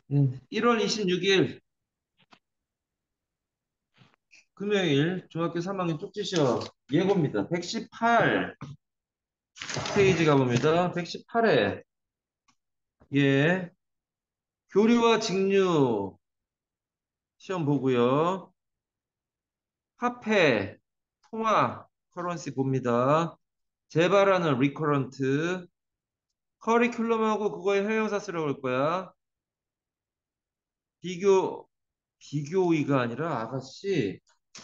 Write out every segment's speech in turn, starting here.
1월 26일 금요일 중학교 3학년 쪽지 시험 예고입니다. 118 페이지 가봅니다. 118회 예 교류와 직류 시험 보고요. 화폐 통화 커런시 봅니다. 재발하는 리커런트 커리큘럼하고 그거의 형용사 쓰라고 할 거야. 비교 비교의가 아니라 아가씨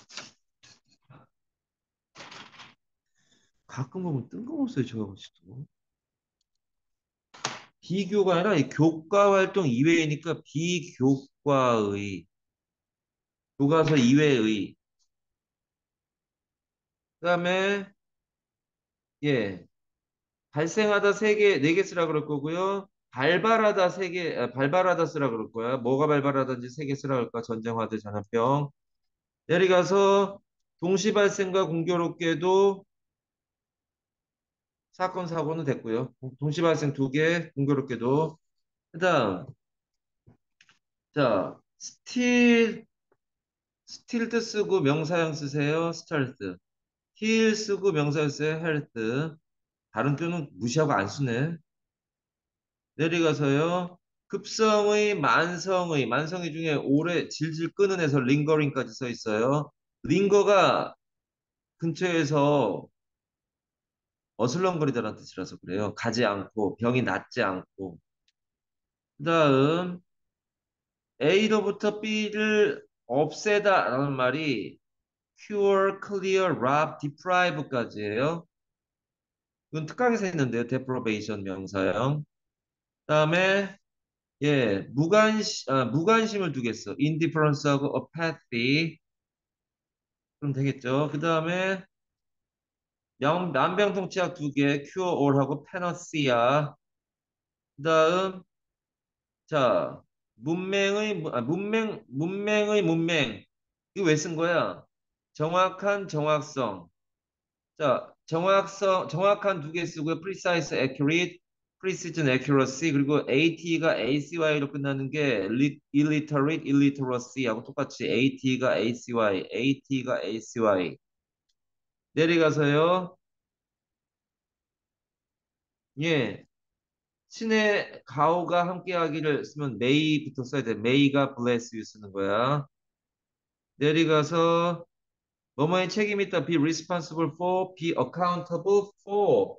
가끔 보면 뜬금없어요 저 아가씨도. 비교가 아니라 이 교과 활동 이외이니까 비교과의 교과서 이외의 그다음에 예 발생하다 세 개 네 개 쓰라 그럴 거고요. 발발하다 세 개 발발하다 쓰라 그럴 거야. 뭐가 발발하든지 세 개 쓰라 그럴까. 전쟁 화재 전염병 내려가서 동시 발생과 공교롭게도 사건 사고는 됐고요. 동시 발생 두 개 공교롭게도 그다음 자 스틸드 쓰고 명사형 쓰세요. 스타일드 힐 쓰고 명사형 쓰세요. 헬트 다른 표는 무시하고 안 쓰네. 내려가서요. 급성의 만성의 중에 오래 질질 끄는 에서 링거링까지 써 있어요. 링거가 근처에서 어슬렁거리다라는 뜻이라서 그래요. 가지 않고 병이 낫지 않고. 그다음 A로부터 B를 없애다라는 말이 cure, clear, rob, deprive까지예요. 이건 특강에서 했는데요. deprivation 명사형. 그다음에 무관심을 두겠어. indifference하고 apathy. 그럼 되겠죠. 그 다음에 만병통치약 두 개, cure all하고 panacea. 그 다음, 자, 문맹의 문맹. 이거 왜 쓴 거야? 정확한 정확성. 자, 정확한 두 개 쓰고요. precise, accurate, precision, accuracy. 그리고 AT가 ACY로 끝나는 게 illiterate, illiteracy하고 똑같이 AT가 ACY, AT가 ACY. 내려가서요. 예. 신의 가호가 함께하기를 쓰면 may부터 써야 돼. may가 bless you 쓰는 거야. 내려가서 뭐뭐의 책임이 있다. be responsible for, be accountable for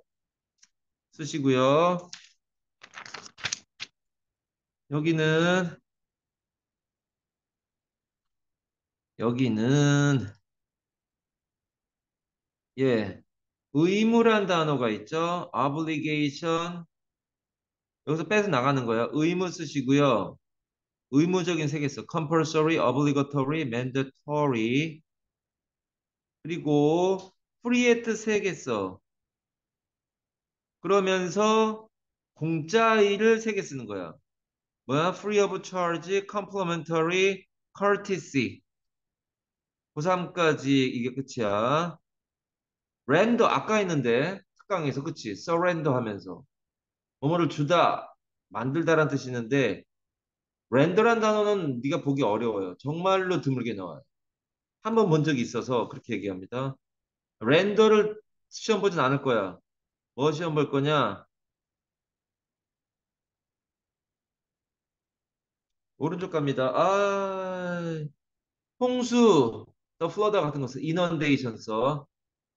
쓰시고요. 여기는 여기는 예 의무란 단어가 있죠. obligation 여기서 빼서 나가는 거야. 의무 쓰시고요. 의무적인 세 개 써. compulsory, obligatory, mandatory 그리고 free at 세 개 써. 그러면서 공짜의를 세 개 쓰는 거야. 뭐야? free of charge, complimentary, courtesy. 고3까지 이게 끝이야. render 아까 했는데 특강에서 그치? surrender 하면서 뭐뭐를 주다, 만들다라는 뜻이 있는데 render란 단어는 네가 보기 어려워요. 정말로 드물게 나와요. 한 번 본 적이 있어서 그렇게 얘기합니다. render를 시험 보진 않을 거야. 뭐 시험 볼 거냐? 오른쪽 갑니다. 홍수, 더 플러드 같은 거 써. inundation 써.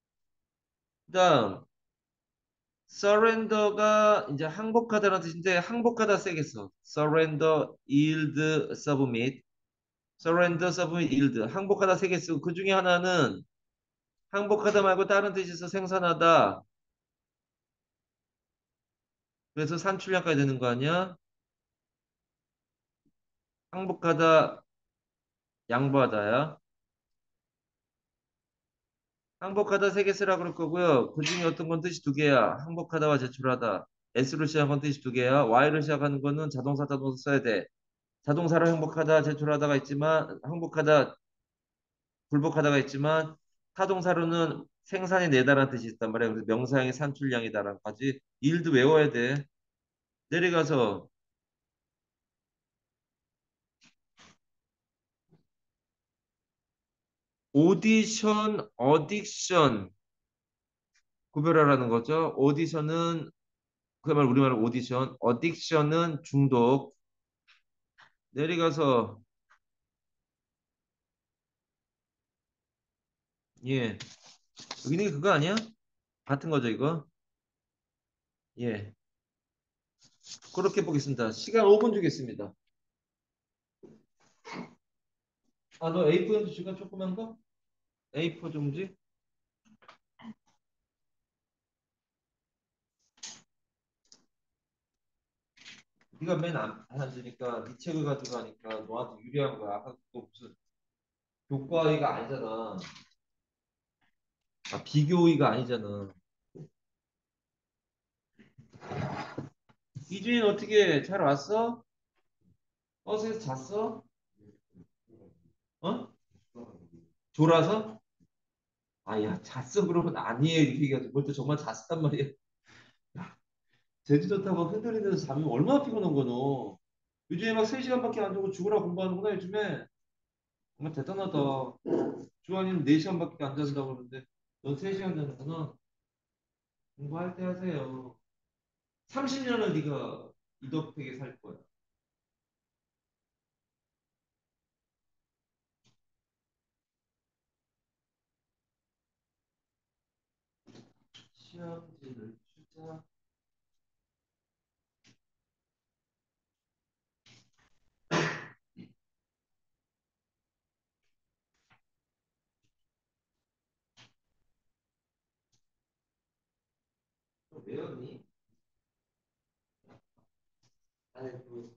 그다음 surrender가 이제 항복하다라는 뜻인데 항복하다 세겠어. surrender, yield, submit. surrender, submit, yield. 항복하다 세겠어. 그 중에 하나는 항복하다 말고 다른 뜻에서 생산하다. 그래서 산출량까지 되는 거 아니야? 항복하다, 양보하다야. 항복하다 세 개 쓰라 그럴 거고요. 그 중에 어떤 건 뜻이 두 개야. 항복하다와 제출하다. S로 시작한 건 뜻이 두 개야. Y로 시작하는 거는 자동사 써야 돼. 자동사로 행복하다, 제출하다가 있지만, 항복하다, 굴복하다가 있지만, 타동사로는 생산이 내다라는 뜻이 있단 말이야. 그래서 명사형이 산출량이다라는 까지 일도 외워야 돼. 내려가서 오디션, 어딕션 구별하라는 거죠. 오디션은 그야말로 우리말로 오디션, 어딕션은 중독. 내려가서 예, 여기는 그거 아니야? 같은 거죠, 이거? 예, 그렇게 보겠습니다. 시간 5분 주겠습니다. 아, 너 A4 줄까? 조그만 거? A4 종지? 네가 맨안 앉으니까 네 책을 가지고 가니까 너한테 유리한 거야. 아까 그거 무슨 교과의가 아니잖아. 아, 비교의가 아니잖아. 이주인 어떻게 잘 왔어? 어제서 잤어? 어? 졸아서? 아, 야, 잤어 그러면 아니에요. 이렇게 얘기하지. 뭘 또 정말 잤단 말이야. 제주도 타고 흔들리는 데서 자면 얼마나 피곤한 거너. 요즘에 막 3시간밖에 안 자고 죽으라 공부하는구나, 요즘에. 정말 대단하다. 주한이는 4시간밖에 안 잔다고 그러는데, 넌 3시간 자는구나. 공부할 때 하세요. 30년을 네가 이덕택에 살 거야. 시험지를 주자. 너 외웠니? 아니, 그,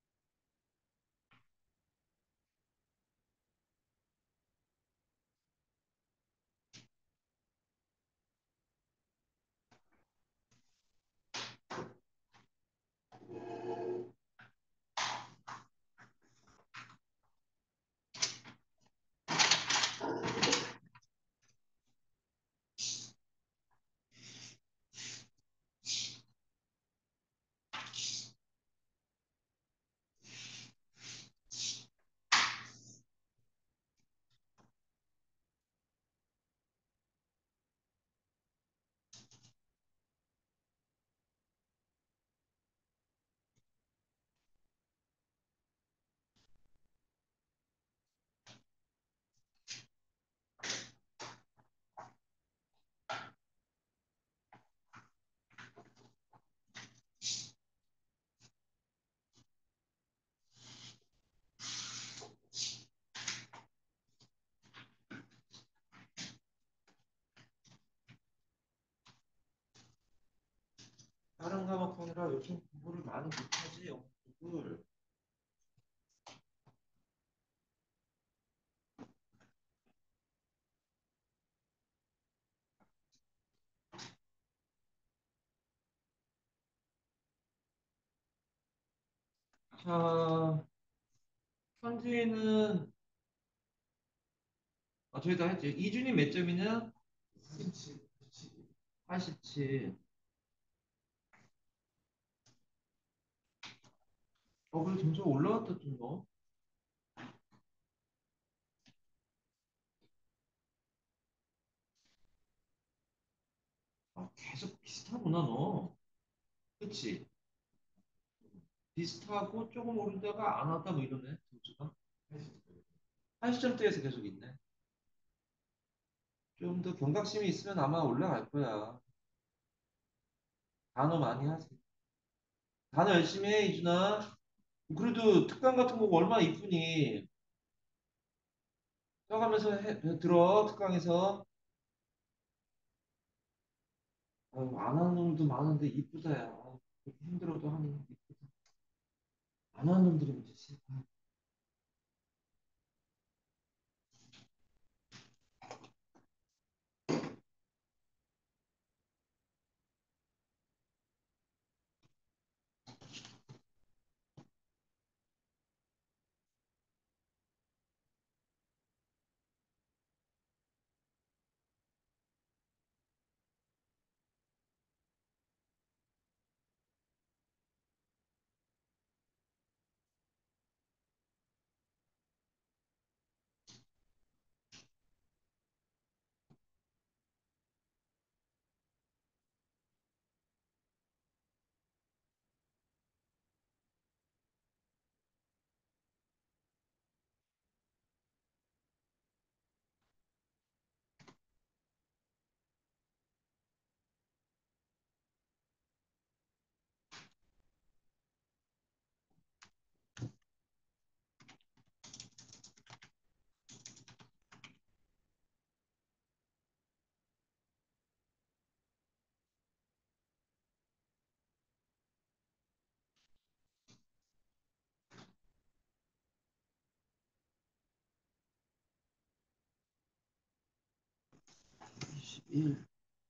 다른 과목 하느라 요즘 공부를 많이 못하지, 영국을. 자, 현재는, 아, 저기 다 했지. 이준이 몇 점이냐? 87. 그래, 점수가 올라갔다, 좀 더. 아, 계속 비슷하구나, 너. 그치? 비슷하고 조금 오르다가 안 왔다, 뭐 이러네, 점수가. 80점대에서 계속 있네. 좀 더 경각심이 있으면 아마 올라갈 거야. 단어 많이 하지. 단어 열심히 해, 이준아. 그래도 특강 같은 거 얼마나 이쁘니? 써가면서 들어, 특강에서. 아유, 안 하는 놈도 많은데 이쁘다, 야. 그렇게 힘들어도 하니 이쁘다. 안 하는 놈들이 문제지. 1,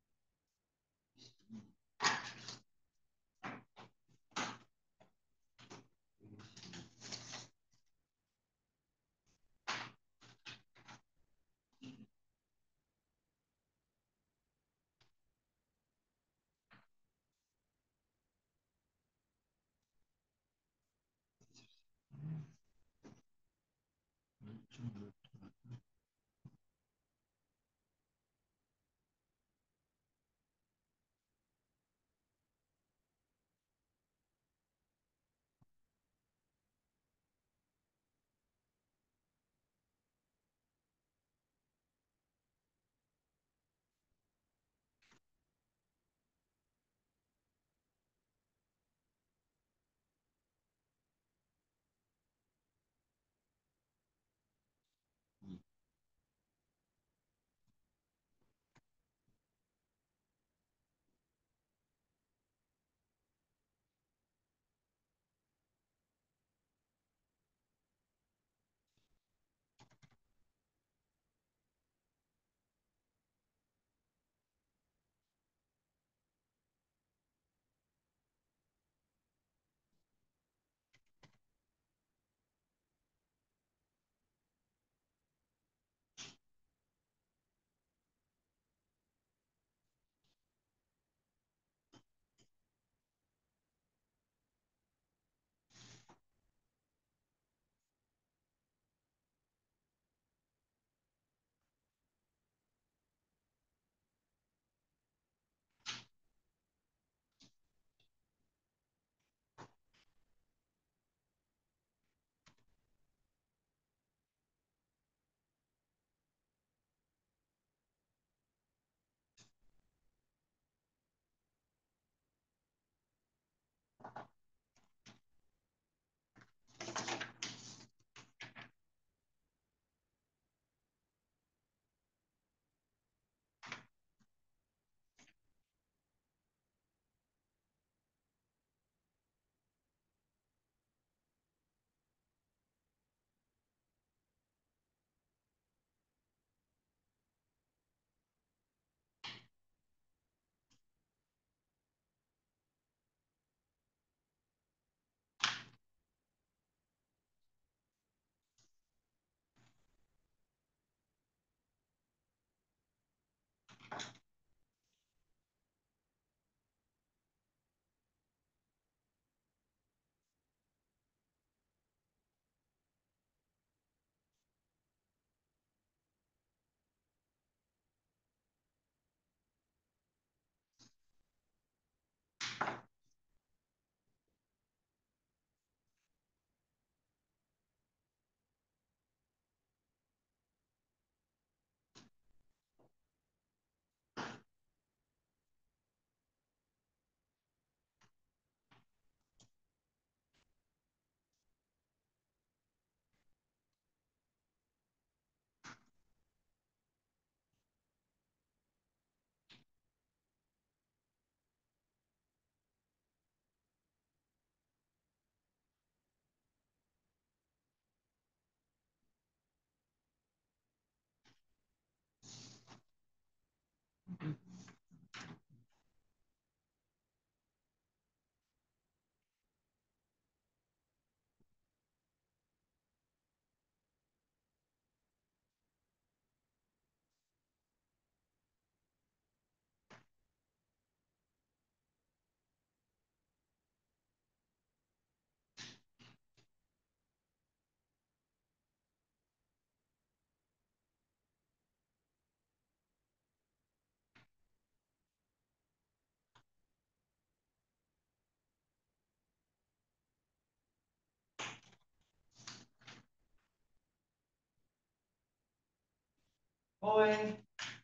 어웨이,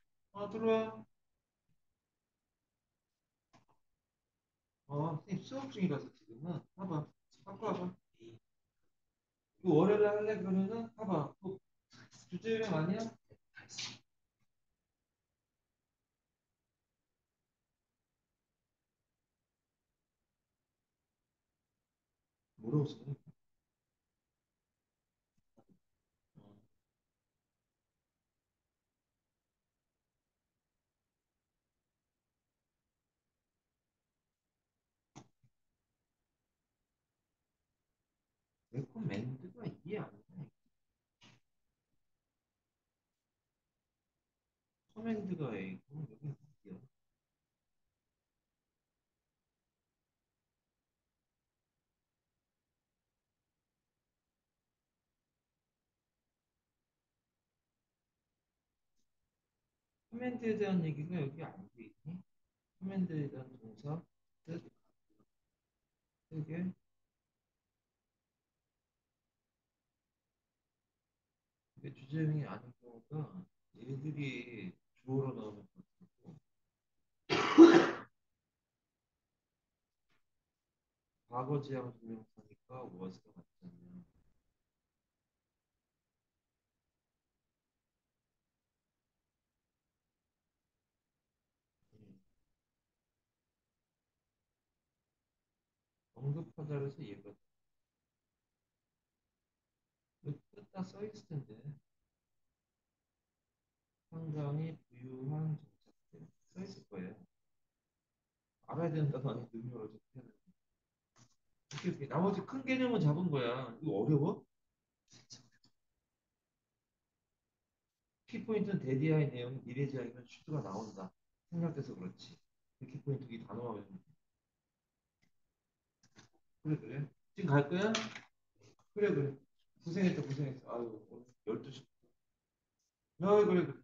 들어와. 선생님 수업 중이라서 지금은. 봐봐. 갖고 와봐. 이거 월요일에 할래? 그러면은, 봐봐. 주제령 아니야? 뭐라고 써? 레코멘드가 이해 안 돼. 커맨드가 A고 여기 B야. 커맨드에 대한 얘기가 여기 안 돼 있니? 커맨드에 대한 동사 뜻, 되게 이게 주제명이 아닌 경우가 얘들이 주어로 나오면 그렇고 과거 지향 조명사니까 was가 맞잖아요. 음, 언급하다라서 얘가 뜻다 써 있을 텐데 상당히 부유한 정착들 써 있을 거예요. 알아야 되는 단어 아니 능력을 어떻게 해야 되는 이렇게 나머지 큰 개념은 잡은 거야. 이거 어려워? 키포인트는 데디아의 내용이 미래지향이면 슈드가 나온다. 생략돼서 그렇지. 그 키포인트 이 단어만 외우면 돼. 그래 그래. 지금 갈 거야? 그래 그래. 고생했다 고생했어. 아유 오늘 12시. 아 그래 그래.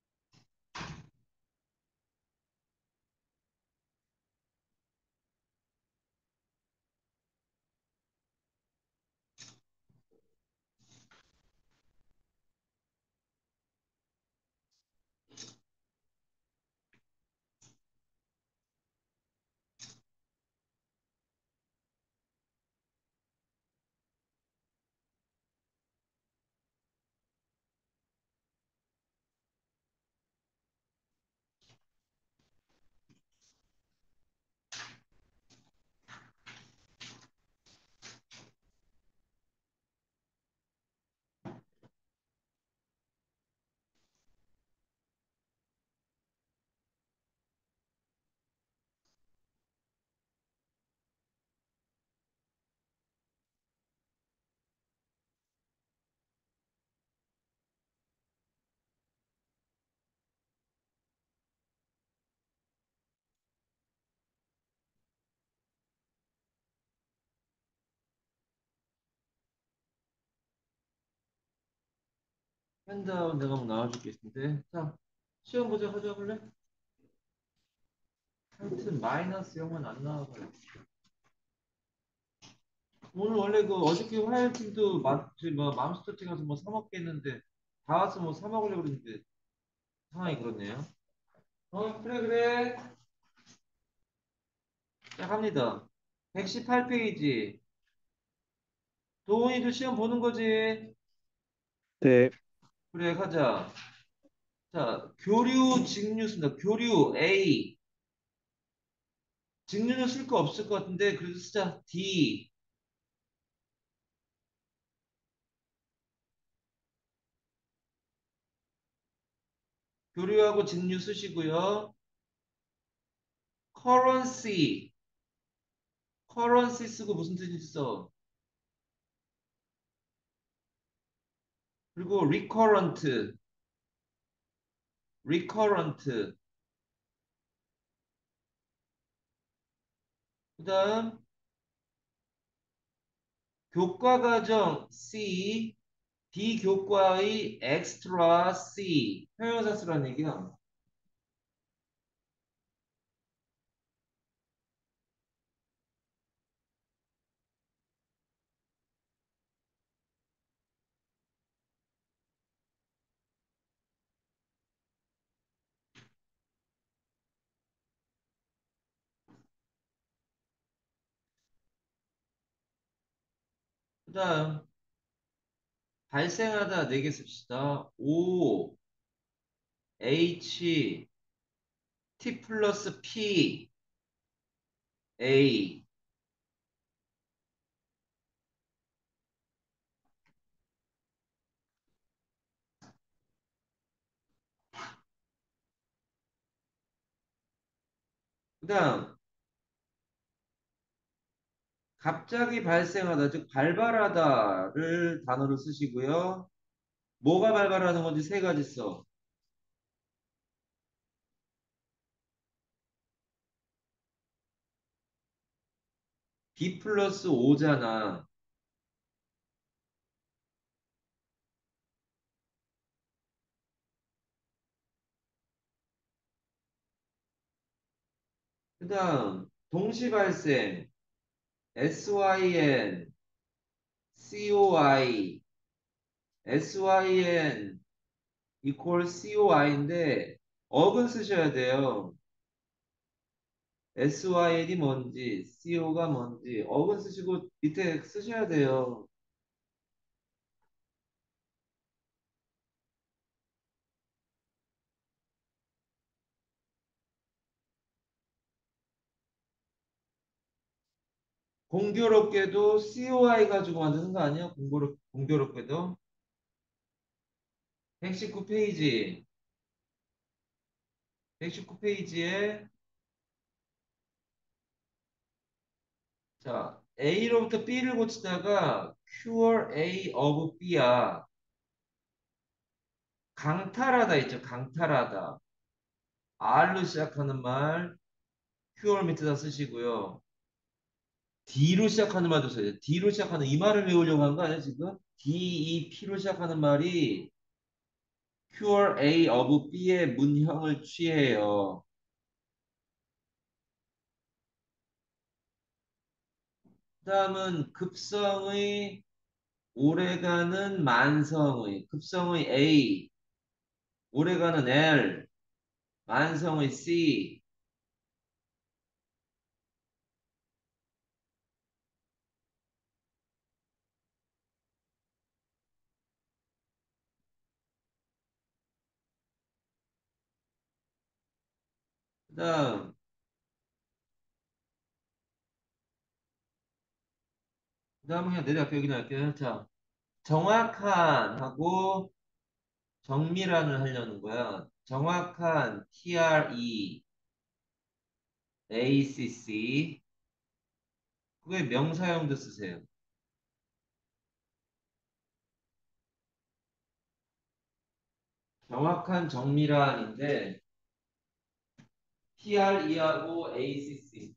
핸드아웃 내가 한번 나와줄게. 자 시험 보자 하자 볼래? 하여튼 마이너스 0은 안 나와봐요. 오늘 원래 그 어저께 화요일팀도 뭐 맘스터치 가서 뭐 사 먹겠는데 다 와서 뭐 사 먹으려고 그랬는데 상황이 그렇네요. 그래 그래. 자 갑니다. 118페이지. 도훈이도 시험 보는 거지. 네, 그래 가자. 자 교류 직류 씁니다. 교류 A. 직류는 쓸 거 없을 것 같은데 그래도 쓰자. D. 교류하고 직류 쓰시고요. currency. currency 쓰고 무슨 뜻이 있어? 그리고 recurrent. recurrent. 그다음 교과과정 C, 비교과의 extra C. 형용사 쓰라는 얘기야. 그다음 발생하다 4개 씁시다. O, H, T 플러스 P, A. 그다음 갑자기 발생하다, 즉 발발하다를 단어로 쓰시고요. 뭐가 발발하는 건지 세 가지 써. B 플러스 O잖아. 그다음 동시 발생 SYN, COI, SYN 이퀄 COI인데 어근 쓰셔야 돼요. SYN이 뭔지, CO가 뭔지 어근 쓰시고 밑에 쓰셔야 돼요. 공교롭게도 COI 가지고 만드는 거 아니야? 공교롭게도 119페이지, 119페이지에 자 A로부터 B를 고치다가 cure A of B야. 강탈하다 있죠. 강탈하다. R로 시작하는 말 cure 밑에다 쓰시고요. D로 시작하는 말도 써요. D로 시작하는 이 말을 외우려고 한 거 아니야 지금? DEP로 시작하는 말이 cure A of B의 문형을 취해요. 그다음은 급성의 오래가는 만성의 급성의 A, 오래가는 L, 만성의 C. 그다음 그다음 그냥 내려갈게요. 여기 나갈게요. 자, 정확한 하고 정밀한을 하려는 거야. 정확한 TREACC 그게 명사형도 쓰세요. 정확한 정밀한인데 TRE하고 ACC.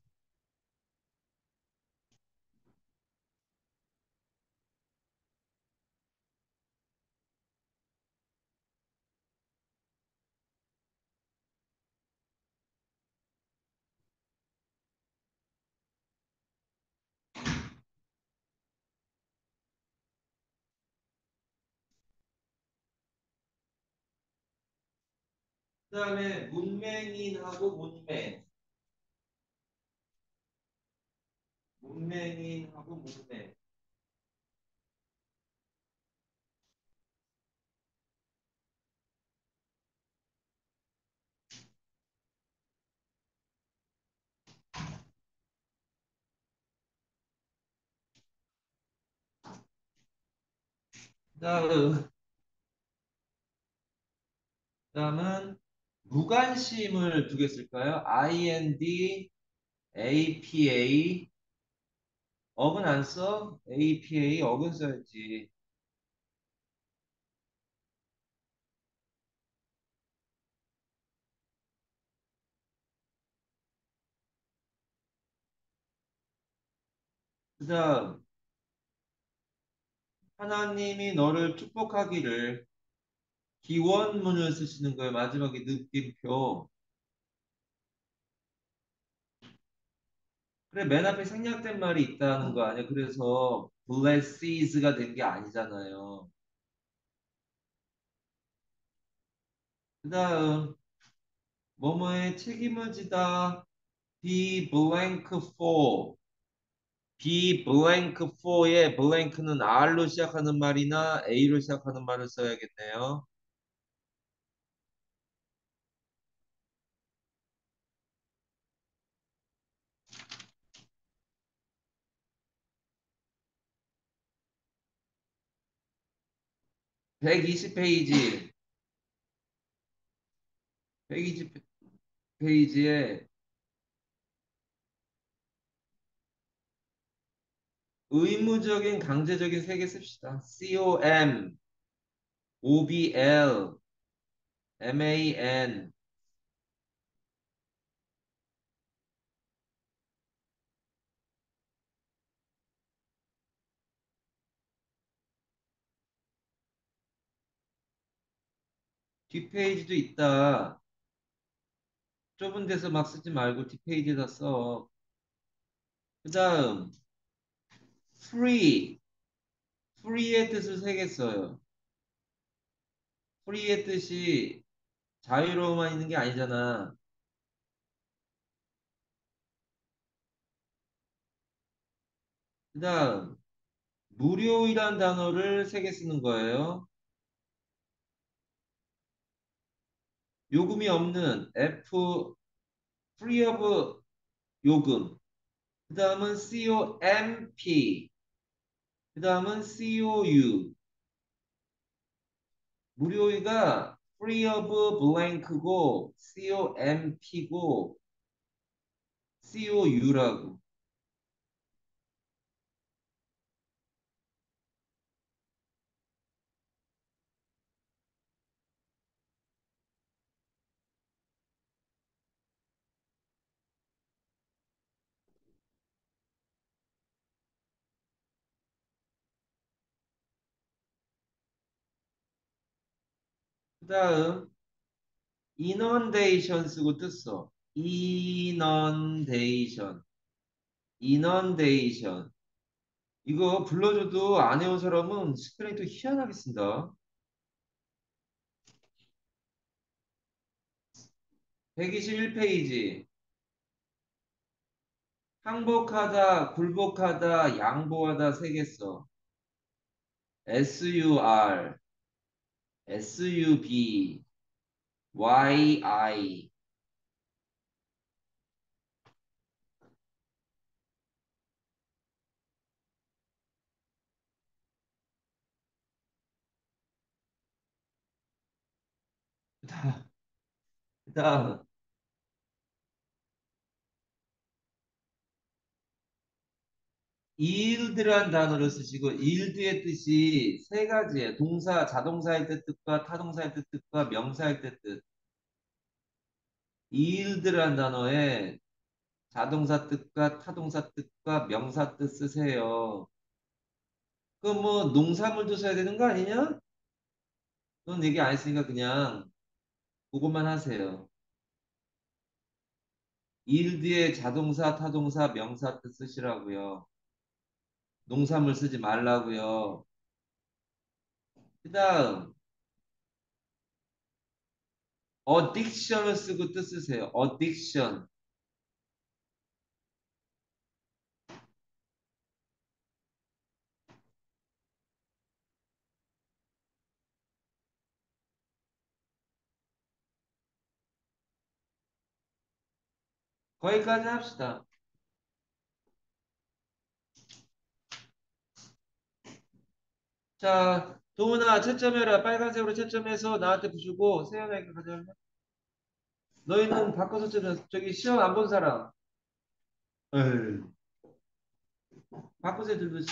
그다음에 문맹인하고 문맹인하고 문맹. 그다음 그다음은 무관심을 두 개 쓸까요? IND, APA. 어근 안 써? APA 어근 써야지. 그다음 하나님이 너를 축복하기를 기원문을 쓰시는 거예요. 마지막에 느낌표. 그래 맨 앞에 생략된 말이 있다는 거 아니야? 그래서 blesses가 된 게 아니잖아요. 그다음 뭐뭐에 책임을 지다 be blank for be blank for의 blank는 R로 시작하는 말이나 A로 시작하는 말을 써야겠네요. 백 120페이지 120페이지에 의무적인 강제적인 세 개 씁시다. com, obl, man. 뒷페이지도 있다. 좁은 데서 막 쓰지 말고 뒷페이지에다 써. 그 다음 free, free의 뜻을 세 개 써요. free의 뜻이 자유로워만 있는 게 아니잖아. 그 다음 무료이란 단어를 세 개 쓰는 거예요. 요금이 없는 F, free of 요금. 그 다음은 COMP. 그 다음은 COU. 무료이가 free of blank고 COMP고 COU라고. 그 다음 inundation 쓰고 뜻써. inundation. inundation. 이거 불러줘도 안 해온 사람은 스펠링 또 희한하게 쓴다. 121페이지. 항복하다, 굴복하다, 양보하다 세 개 써. SUR, SUB, YI. 그다음 yield란 단어를 쓰시고 yield의 뜻이 세 가지예요. 동사, 자동사일 때 뜻과 타동사일 때 뜻과 명사일 때 뜻. yield란 단어에 자동사 뜻과 타동사 뜻과 명사 뜻 쓰세요. 그럼 뭐 농사물도 써야 되는 거 아니냐? 그건 얘기 안 했으니까 그냥 그것만 하세요. yield의 자동사, 타동사, 명사 뜻 쓰시라고요. 농사물 쓰지 말라고요. 그다음 addiction을 쓰고 뜻 쓰세요. addiction. 거기까지 합시다. 자, 도훈아, 채점해라. 빨간색으로 채점해서 나한테 부주고, 세연아에게 가져갈래? 너희는 바꿔서 채점, 저기 시험 안 본 사람. 에이, 바꿔서 들듯이.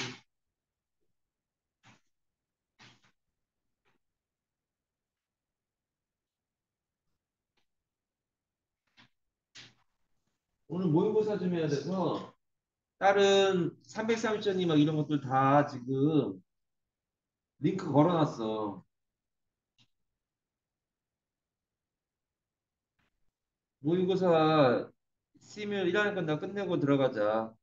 오늘 모의고사 좀 해야 돼서, 다른 330점이 막 이런 것들 다 지금 링크 걸어놨어. 모의고사 시뮬 1하는 건 다 끝내고 들어가자.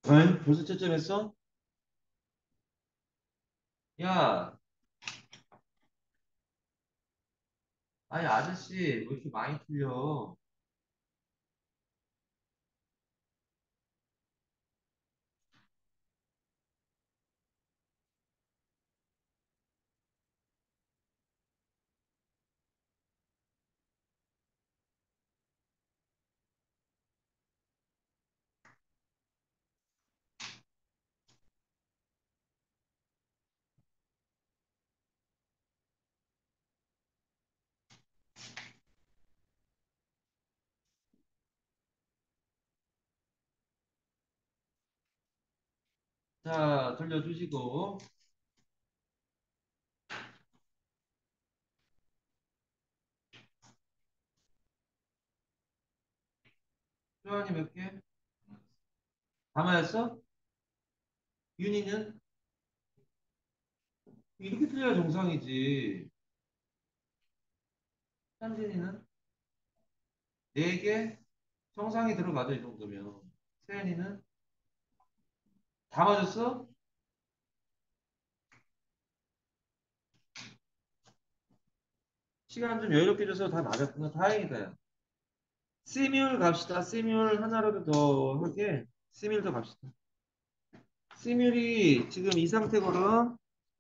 응? 벌써 채점했어? 야, 아니 아저씨 왜 이렇게 많이 틀려? 자, 돌려주시고. 교환이 몇 개? 다 맞았어? 윤희는? 이렇게 틀려야 정상이지. 현진이는? 네 개? 정상이 들어가죠, 이 정도면. 세연이는? 다 맞았어? 시간 좀 여유롭게 줘서 다 맞았구나. 다행이다. 야. 시뮬 갑시다. 시뮬 하나라도 더 하게. 시뮬 더 갑시다. 시뮬이 지금 이 상태거든.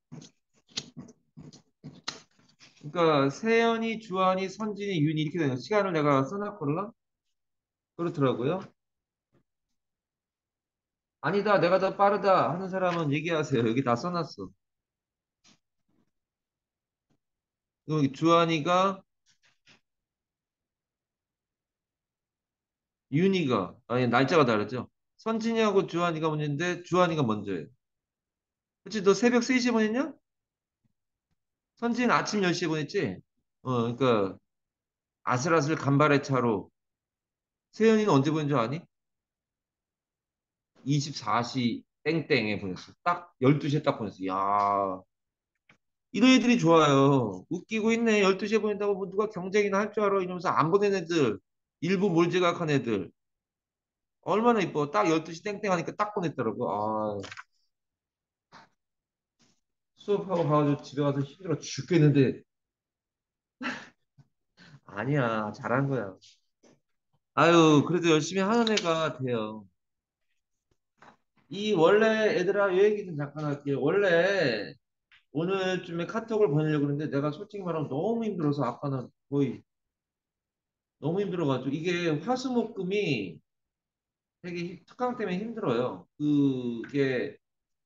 그러니까 세연이, 주한이, 선진이, 윤이 이렇게 되는 시간을 내가 써놨거든. 그렇더라고요. 아니다, 내가 더 빠르다 하는 사람은 얘기하세요. 여기 다 써놨어. 여기 주한이가, 윤이가, 아니, 날짜가 다르죠. 선진이하고 주한이가 먼저인데, 주한이가 먼저예요. 그치, 너 새벽 3시에 보냈냐? 선진 아침 10시에 보냈지? 그러니까, 아슬아슬 간발의 차로. 세연이는 언제 보낸 줄 아니? 24시 땡땡에 보냈어. 딱 12시에 딱 보냈어. 야, 이런 애들이 좋아요. 웃기고 있네. 12시에 보낸다고 뭐 누가 경쟁이나 할 줄 알아. 이러면서 안 보낸 애들. 일부 몰지각한 애들. 얼마나 이뻐. 딱 12시 땡땡 하니까 딱 보냈더라고. 아, 수업하고 가가지고 집에 가서 힘들어 죽겠는데. 아니야. 잘한 거야. 아유, 그래도 열심히 하는 애가 돼요. 이 원래 애들아, 요 얘기 좀 잠깐 할게요. 원래 오늘쯤에 카톡을 보내려고 했는데 내가 솔직히 말하면 너무 힘들어서 아까는 거의 너무 힘들어가지고 이게 화수목금이 되게 특강 때문에 힘들어요. 그게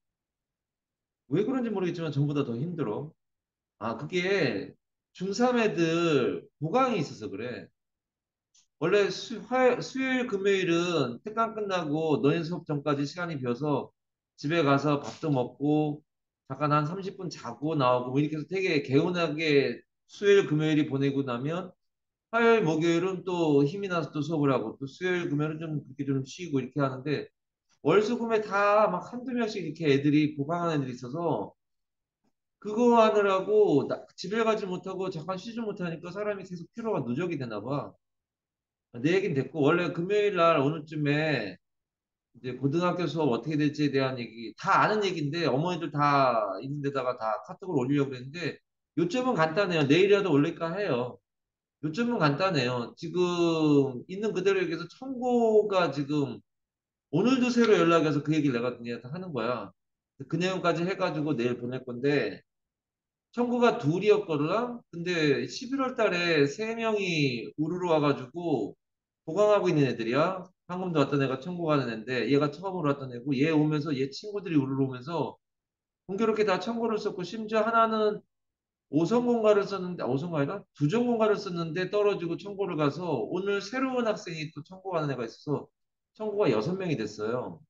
왜 그런지 모르겠지만 전부 다 더 힘들어. 아, 그게 중3 애들 보강이 있어서 그래. 원래 수요일, 금요일은 특강 끝나고 너희 수업 전까지 시간이 비어서 집에 가서 밥도 먹고 잠깐 한 30분 자고 나오고 뭐 이렇게 해서 되게 개운하게 수요일, 금요일이 보내고 나면 화요일, 목요일은 또 힘이 나서 또 수업을 하고 또 수요일, 금요일은 좀 그렇게 좀 쉬고 이렇게 하는데 월수금에 다 막 한두 명씩 이렇게 애들이 보강하는 애들이 있어서 그거 하느라고 집에 가지 못하고 잠깐 쉬지 못하니까 사람이 계속 피로가 누적이 되나 봐. 내 얘기는 됐고 원래 금요일 날 오늘쯤에 이제 고등학교 수업 어떻게 될지에 대한 얘기 다 아는 얘기인데 어머니들 다 있는 데다가 다 카톡을 올리려고 했는데 요점은 간단해요. 내일이라도 올릴까 해요. 요점은 간단해요. 지금 있는 그대로 얘기해서 청고가 지금 오늘도 새로 연락이 와서 그 얘기를 내가 니한테 하는 거야. 그 내용까지 해가지고 내일 보낼 건데 청구가 둘이었거든. 근데 11월 달에 세 명이 우르르 와가지고 보강하고 있는 애들이야. 방금도 왔던 애가 청구 가는 애인데 얘가 처음으로 왔던 애고 얘 오면서 얘 친구들이 우르르 오면서 공교롭게 다 청구를 썼고 심지어 하나는 5선 공과를 썼는데 5선 과가 두 전 공과를 썼는데 떨어지고 청구를 가서 오늘 새로운 학생이 또 청구 가는 애가 있어서 청구가 6명이 됐어요.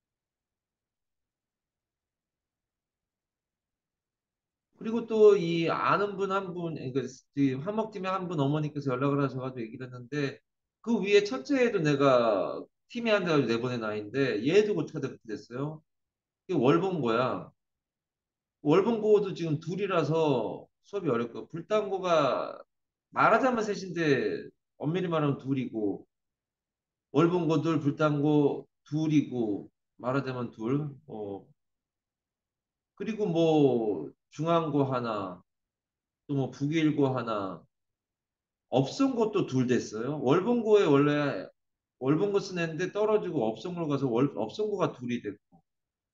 그리고 또 이 아는 분 한 분, 그러니까 이 화목팀의 한 분 어머니께서 연락을 하셔가지고 얘기를 했는데 그 위에 첫째 애도 내가 팀이 한 대가지고 내보낸 아이인데 얘도 어떻게 그렇게 됐어요? 이게 월봉고야. 월봉고도 지금 둘이라서 수업이 어렵고 불당고가 말하자면 셋인데 엄밀히 말하면 둘이고 월봉고 둘, 불당고 둘이고 말하자면 둘. 그리고 뭐 중앙고 하나, 또 뭐 북일고 하나, 업성고도 둘 됐어요. 월봉고에 원래 월봉고 쓰는데 떨어지고 업성고로 가서 업성고가 둘이 됐고.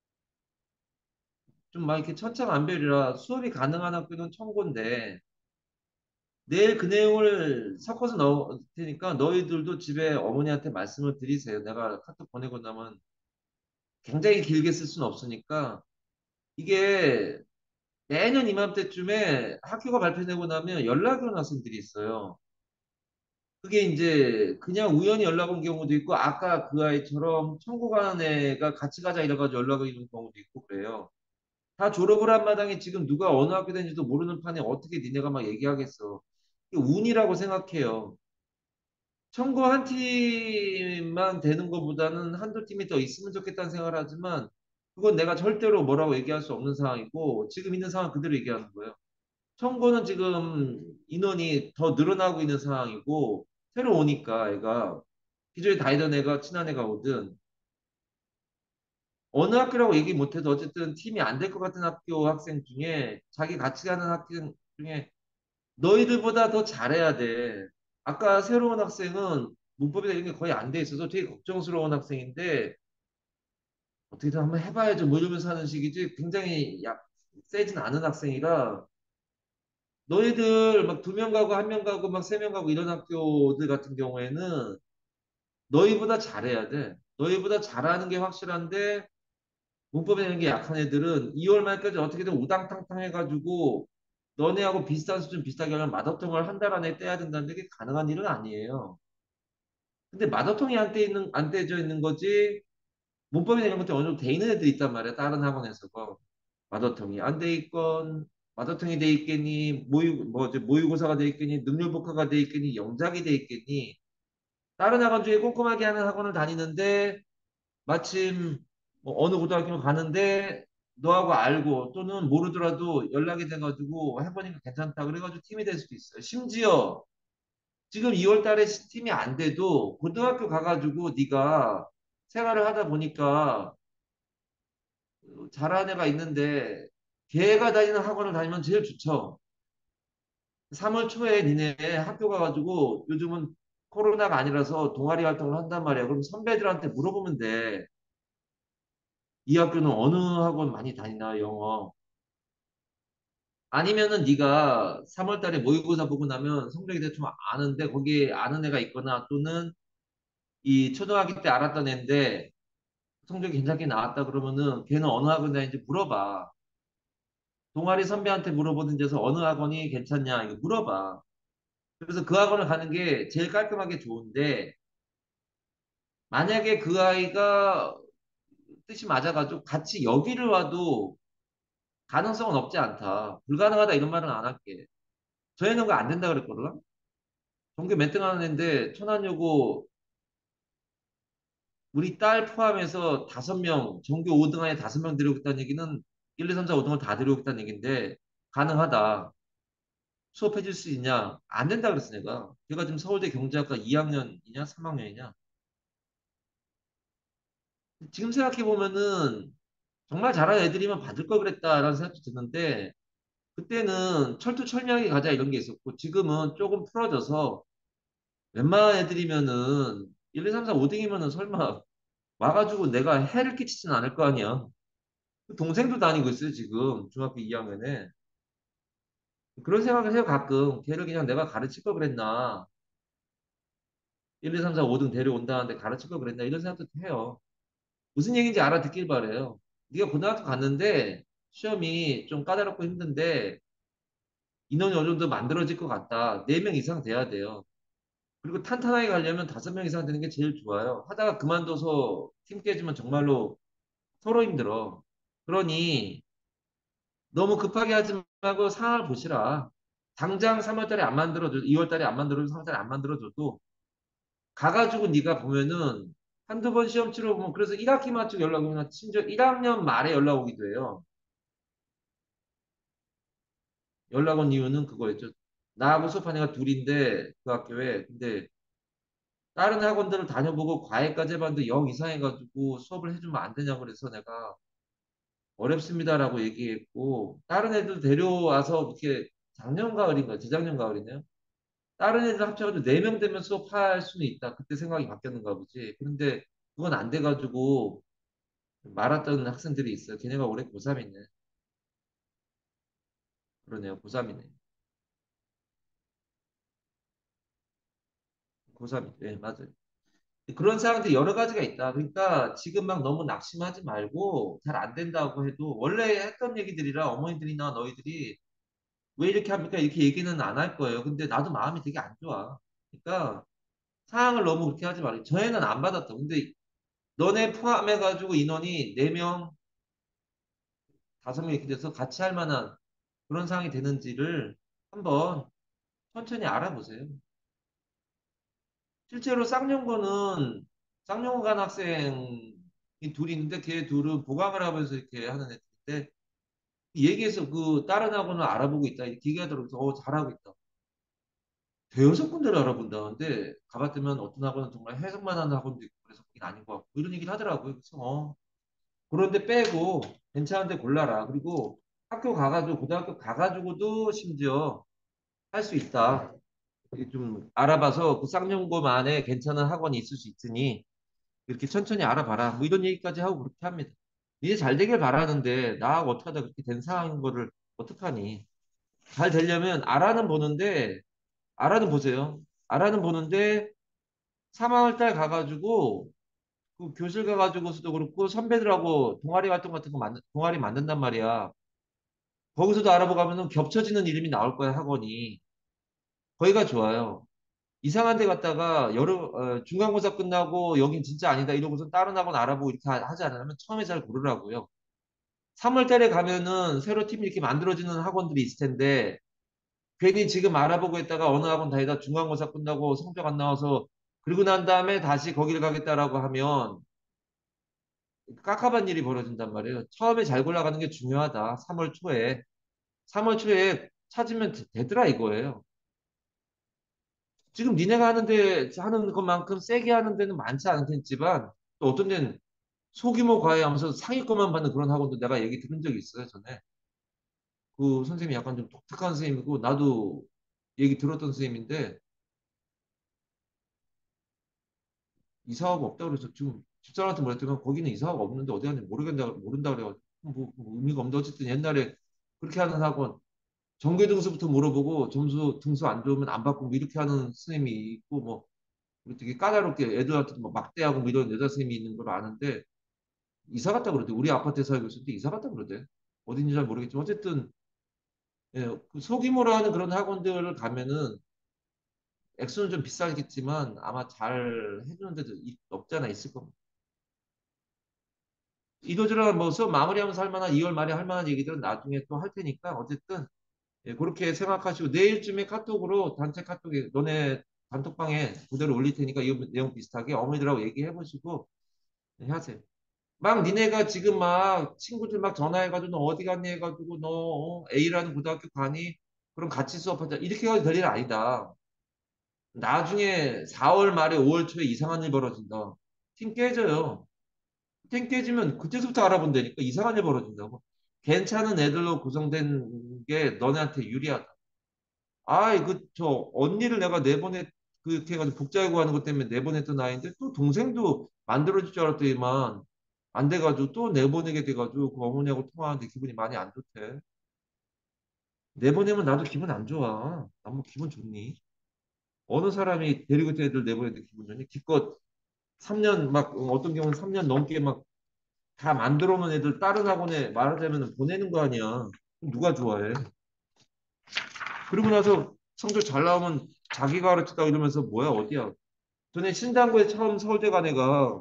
좀 막 이렇게 천차만별이라 수업이 가능한 학교는 천고인데 내일 그 내용을 섞어서 넣을 테니까 너희들도 집에 어머니한테 말씀을 드리세요. 내가 카톡 보내고 나면 굉장히 길게 쓸 수는 없으니까 이게 매년 이맘때쯤에 학교가 발표되고 나면 연락이 오는 학생들이 있어요. 그게 이제 그냥 우연히 연락 온 경우도 있고 아까 그 아이처럼 청구 가는 애가 같이 가자 이래가지고 연락이 오는 경우도 있고 그래요. 다 졸업을 한 마당에 지금 누가 어느 학교 다니지도 모르는 판에 어떻게 니네가 막 얘기하겠어. 이게 운이라고 생각해요. 청구 한 팀만 되는 것보다는 한두 팀이 더 있으면 좋겠다는 생각을 하지만 그건 내가 절대로 뭐라고 얘기할 수 없는 상황이고 지금 있는 상황 그대로 얘기하는 거예요. 청구는 지금 인원이 더 늘어나고 있는 상황이고 새로 오니까 애가 기존에 다니던 애가 친한 애가 오든 어느 학교라고 얘기 못해도 어쨌든 팀이 안 될 것 같은 학교 학생 중에 자기 같이 가는 학생 중에 너희들보다 더 잘해야 돼. 아까 새로운 학생은 문법이나 이런 게 거의 안 돼 있어서 되게 걱정스러운 학생인데 어떻게든 한번 해봐야죠. 뭐 이러면서 하는 식이지 굉장히 세진 않은 학생이라 너희들 막 두 명 가고 한 명 가고 막 세 명 가고 이런 학교들 같은 경우에는 너희보다 잘해야 돼. 너희보다 잘하는 게 확실한데 문법에 되는 게 약한 애들은 2월 말까지 어떻게든 우당탕탕 해가지고 너네하고 비슷한 수준 비슷하게 하면 마더통을 한 달 안에 떼야 된다는 게 가능한 일은 아니에요. 근데 마더통이 안 떼져 있는 거지 문법이나 이런 것들이 어느 정도 돼 있는 애들이 있단 말이야. 다른 학원에서도 마더통이 안 돼 있건 마더통이 돼 있겠니 모의고사가 돼 있겠니 능률복화가 돼 있겠니 영작이 돼 있겠니 다른 학원 중에 꼼꼼하게 하는 학원을 다니는데 마침 뭐 어느 고등학교 가는데 너하고 알고 또는 모르더라도 연락이 돼가지고 해보니까 괜찮다 그래가지고 팀이 될 수도 있어요. 심지어 지금 2월 달에 팀이 안 돼도 고등학교 가가지고 네가 생활을 하다 보니까 잘하는 애가 있는데 걔가 다니는 학원을 다니면 제일 좋죠. 3월 초에 니네 학교 가가지고 요즘은 코로나가 아니라서 동아리 활동을 한단 말이야. 그럼 선배들한테 물어보면 돼. 이 학교는 어느 학원 많이 다니나 영어. 아니면은 네가 3월 달에 모의고사 보고 나면 성적이 대충 아는데 거기에 아는 애가 있거나 또는 이 초등학교 때 알았던 애인데 성적이 괜찮게 나왔다 그러면은 걔는 어느 학원 다니는지 물어봐. 동아리 선배한테 물어보는 데서 어느 학원이 괜찮냐 이거 물어봐. 그래서 그 학원을 가는 게 제일 깔끔하게 좋은데 만약에 그 아이가 뜻이 맞아가지고 같이 여기를 와도 가능성은 없지 않다. 불가능하다 이런 말은 안 할게. 저희는 그거 안 된다 그랬거든. 전교 몇 등 하는 애인데 천안여고 우리 딸 포함해서 5명 전교 5등 안에 5명 데려오겠다는 얘기는 1, 2, 3, 4, 5등을 다 데려오겠다는 얘기인데 가능하다. 수업해 줄 수 있냐? 안 된다 그랬어 내가. 걔가 지금 서울대 경제학과 2학년이냐 3학년이냐. 지금 생각해 보면은 정말 잘하는 애들이면 받을 걸 그랬다라는 생각도 드는데 그때는 철두철미하게 가자 이런 게 있었고 지금은 조금 풀어져서 웬만한 애들이면은 1, 2, 3, 4, 5등이면은 설마 와가지고 내가 해를 끼치진 않을 거 아니야. 그 동생도 다니고 있어요, 지금. 중학교 2학년에. 그런 생각을 해요, 가끔. 걔를 그냥 내가 가르칠 걸 그랬나. 1, 2, 3, 4, 5등 데려온다는데 가르칠 걸 그랬나. 이런 생각도 해요. 무슨 얘기인지 알아듣길 바래요. 네가 고등학교 갔는데 시험이 좀 까다롭고 힘든데 인원이 어느 정도 만들어질 것 같다. 4명 이상 돼야 돼요. 그리고 탄탄하게 가려면 5명 이상 되는 게 제일 좋아요. 하다가 그만둬서 팀 깨지면 정말로 서로 힘들어. 그러니 너무 급하게 하지 말고 상황을 보시라. 당장 3월 달에 안 만들어줘, 2월 달에 안 만들어줘, 3월 달에 안 만들어줘도 가가지고 네가 보면은 한두 번 시험 치러 보면 그래서 1학기 말쯤 연락 오면 심지어 1학년 말에 연락 오기도 해요. 연락 온 이유는 그거였죠. 나하고 수업한 애가 둘인데 그 학교에 근데 다른 학원들을 다녀보고 과외까지 해봤는데 영 이상해가지고 수업을 해주면 안 되냐고 그래서 내가 어렵습니다라고 얘기했고 다른 애들 데려와서 이렇게 작년 가을인가 재작년 가을이네요. 다른 애들 합쳐가지고 4명 되면 수업할 수는 있다. 그때 생각이 바뀌었는가 보지. 그런데 그건 안 돼가지고 말았던 학생들이 있어요. 걔네가 올해 고3이네. 그러네요. 고3이네. 고3이. 네, 맞아요. 그런 상황들이 여러 가지가 있다. 그러니까 지금 막 너무 낙심하지 말고 잘 안 된다고 해도 원래 했던 얘기들이라 어머니들이나 너희들이 왜 이렇게 합니까? 이렇게 얘기는 안 할 거예요. 근데 나도 마음이 되게 안 좋아. 그러니까 상황을 너무 그렇게 하지 말고 저희는 안 받았다. 근데 너네 포함해가지고 인원이 4명, 5명 이렇게 돼서 같이 할 만한 그런 상황이 되는지를 한번 천천히 알아보세요. 실제로 쌍용관 학생이 둘이 있는데 걔 둘은 보강을 하면서 이렇게 하는 애들인데 얘기해서 그 다른 학원을 알아보고 있다 이렇게 얘기하더라고요. 잘하고 있다. 대여섯 군데를 알아본다는데 가봤더면 어떤 학원은 정말 해석만 하는 학원도 있고 그래서 거긴 아닌 것 같고 이런 얘기를 하더라고요. 그래서 그런데 빼고 괜찮은 데 골라라. 그리고 학교 가가지고 고등학교 가가지고도 심지어 할 수 있다. 이게 좀 알아봐서 그 쌍용고 안에 괜찮은 학원이 있을 수 있으니 이렇게 천천히 알아봐라. 뭐 이런 얘기까지 하고 그렇게 합니다. 니네 잘 되길 바라는데 나하고 어떻게 하다 그렇게 된 상황인 거를 어떡하니? 잘 되려면 알아는 보세요. 알아는 보는데 3학월 달 가가지고 그 교실 가가지고서도 그렇고 선배들하고 동아리 활동 같은 거 동아리 만든단 말이야. 거기서도 알아보고 하면은 겹쳐지는 이름이 나올 거야 학원이. 거기가 좋아요. 이상한 데 갔다가 중간고사 끝나고 여긴 진짜 아니다 이러고서 다른 학원 알아보고 이렇게 하지 않으면 처음에 잘 고르라고요. 3월 달에 가면은 새로 팀이 이렇게 만들어지는 학원들이 있을 텐데 괜히 지금 알아보고 있다가 어느 학원 다니다 중간고사 끝나고 성적 안 나와서 그리고 난 다음에 다시 거기를 가겠다라고 하면 깝깝한 일이 벌어진단 말이에요. 처음에 잘 골라가는 게 중요하다. 3월 초에. 3월 초에 찾으면 되더라 이거예요. 지금 니네가 하는 것만큼 세게 하는 데는 많지 않겠지만 또 어떤 데는 소규모 과외하면서 상위권만 받는 그런 학원도 내가 얘기 들은 적이 있어요 전에. 그 선생님이 약간 좀 독특한 선생님이고 나도 얘기 들었던 선생님인데 이사하고 없다고 그래서 지금 집사람한테 말했더니 거기는 이사하고 없는데 어디 갔는지 모른다 그래가지고 뭐 의미가 없는데 어쨌든 옛날에 그렇게 하는 학원 정규 등수부터 물어보고 점수 등수 안 좋으면 안 받고 뭐 이렇게 하는 선생님이 있고 뭐 되게 까다롭게 애들한테 뭐 막대하고 뭐 이런 여자 선생님이 있는 걸 아는데 이사 갔다 그러대. 우리 아파트에 살고 있을 때 이사 갔다 그러대. 어딘지 잘 모르겠지만 어쨌든 예, 그 소규모로 하는 그런 학원들을 가면은 액수는 좀 비싸겠지만 아마 잘 해주는 데도 없잖아 있을 겁니다. 이도저런 뭐 수업 마무리하면서 할 만한 2월 말에 할 만한 얘기들은 나중에 또 할 테니까 어쨌든 예, 그렇게 생각하시고 내일쯤에 카톡으로 단체 카톡에 너네 단톡방에 그대로 올릴 테니까 이 내용 비슷하게 어머니들하고 얘기해 보시고 하세요. 막 니네가 지금 막 친구들 막 전화해가지고 너 어디 갔니 해가지고 너 A라는 고등학교 가니? 그럼 같이 수업하자. 이렇게 해도 될 일 아니다. 나중에 4월 말에 5월 초에 이상한 일 벌어진다. 팀 깨져요. 팀 깨지면 그때부터 알아본다니까 이상한 일 벌어진다고. 괜찮은 애들로 구성된 게 너네한테 유리하다. 아이 저 언니를 내가 그렇게 해가지고 복자고 하는 것 때문에 내보냈던 아이인데 또 동생도 만들어줄 줄 알았더니만 안 돼가지고 또 내보내게 돼가지고 그 어머니하고 통화하는데 기분이 많이 안 좋대. 내보내면 나도 기분 안 좋아. 난 뭐 기분 좋니? 어느 사람이 데리고 있던 애들 내보내는데 기분 좋니? 기껏 3년 막 어떤 경우는 3년 넘게 막 다 만들어 놓은 애들 다른 학원에 말하자면 보내는 거 아니야. 그럼 누가 좋아해? 그리고 나서 성적 잘 나오면 자기가 가르쳤다 이러면서 뭐야 어디야? 전에 신당구에 처음 서울대 간 애가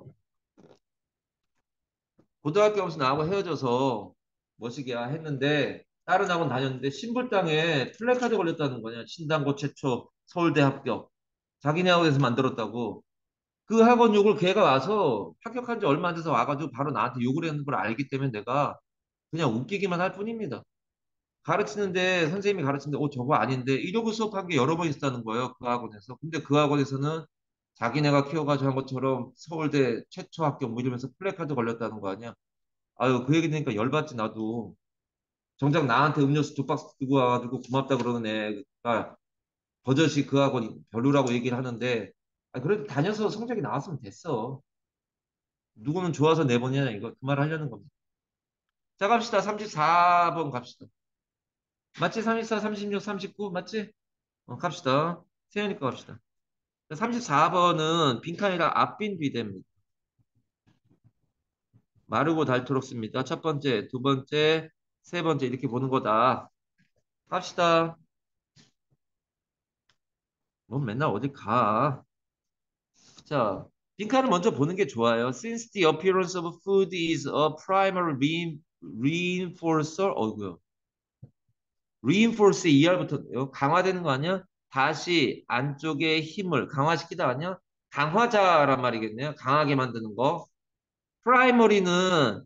고등학교 하면서 나하고 헤어져서 뭐시기야 했는데 다른 학원 다녔는데 신불당에 플래카드 걸렸다는 거냐. 신당고 최초 서울대 합격. 자기네 학원에서 만들었다고. 그 학원 욕을 걔가 와서 합격한 지 얼마 안 돼서 와가지고 바로 나한테 욕을 했는 걸 알기 때문에 내가 그냥 웃기기만 할 뿐입니다. 가르치는데 선생님이 가르치는데 저거 아닌데 이러고 수업한 게 여러 번 있었다는 거예요. 그 학원에서. 근데 그 학원에서는 자기네가 키워가지고 한 것처럼 서울대 최초 합격 뭐 이러면서 플래카드 걸렸다는 거 아니야? 아유, 그 얘기 들으니까 열받지, 나도. 정작 나한테 음료수 2박스 들고 와가지고 고맙다 그러는 애가 버젓이 그 학원 별로라고 얘기를 하는데, 아, 그래도 다녀서 성적이 나왔으면 됐어. 누구는 좋아서 내보내냐, 이거. 그 말 하려는 겁니다. 자, 갑시다. 34번 갑시다. 맞지? 34, 36, 39, 맞지? 갑시다. 세연이 거 갑시다. 34번은 빈칸이랑 앞빈 뒤됩니다. 마르고 닳도록 씁니다. 첫 번째, 두 번째, 세 번째 이렇게 보는 거다. 갑시다. 넌 맨날 어디 가. 자, 빈칸을 먼저 보는 게 좋아요. Since the appearance of food is a primary reinforcer, 어이구요. reinforce ER부터 강화되는 거 아니야? 다시 안쪽의 힘을 강화시키다 아니야? 강화자란 말이겠네요. 강하게 만드는 거. primary는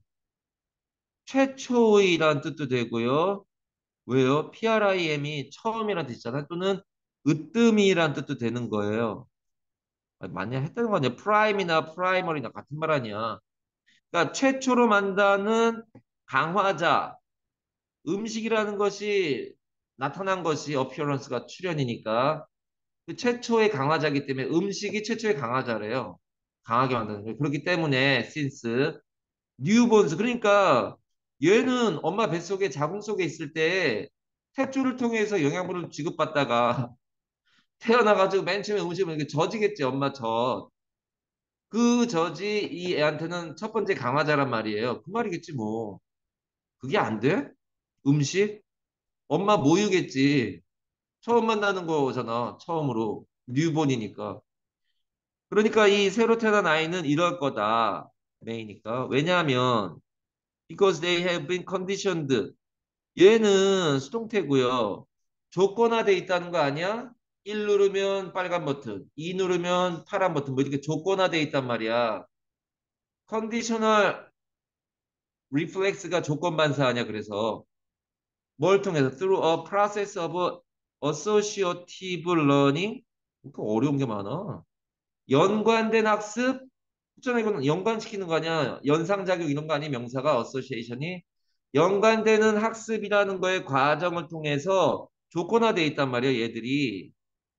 최초이란 뜻도 되고요. 왜요? PRIM이 처음이란 뜻이잖아요. 또는 으뜸이란 뜻도 되는 거예요. 만약 했다는 거 아니야? 프라임이나 프라이머리나 같은 말 아니야. 그러니까 최초로 만다는 강화자, 음식이라는 것이 나타난 것이 어피어런스가 출현이니까 그 최초의 강화자이기 때문에 음식이 최초의 강화자래요. 강하게 만드는 거예요. 그렇기 때문에 since 뉴본스 그러니까 얘는 엄마 뱃속에 자궁 속에 있을 때 탯줄을 통해서 영양분을 지급받다가 태어나가지고 맨 처음에 음식을 이렇게 젖이겠지 엄마 젖. 그 젖이 이 애한테는 첫 번째 강화자란 말이에요. 그 말이겠지 뭐. 그게 안 돼? 음식? 엄마 모유겠지. 처음 만나는 거잖아. 처음으로. 뉴본이니까. 그러니까 이 새로 태어난 아이는 이럴 거다. 메이니까. 왜냐하면 because they have been conditioned. 얘는 수동태고요. 조건화돼 있다는 거 아니야? 1 누르면 빨간 버튼, 2 누르면 파란 버튼, 뭐 이렇게 조건화돼 있단 말이야. 컨디셔널 리플렉스가 조건 반사하냐 그래서 뭘 통해서 through a process of associative learning 그 어려운 게 많아. 연관된 학습 있잖아 이거는 연관시키는 거 아니야. 연상작용 이런 거 아니 명사가 association이 연관되는 학습이라는 거의 과정을 통해서 조건화돼 있단 말이에요 얘들이.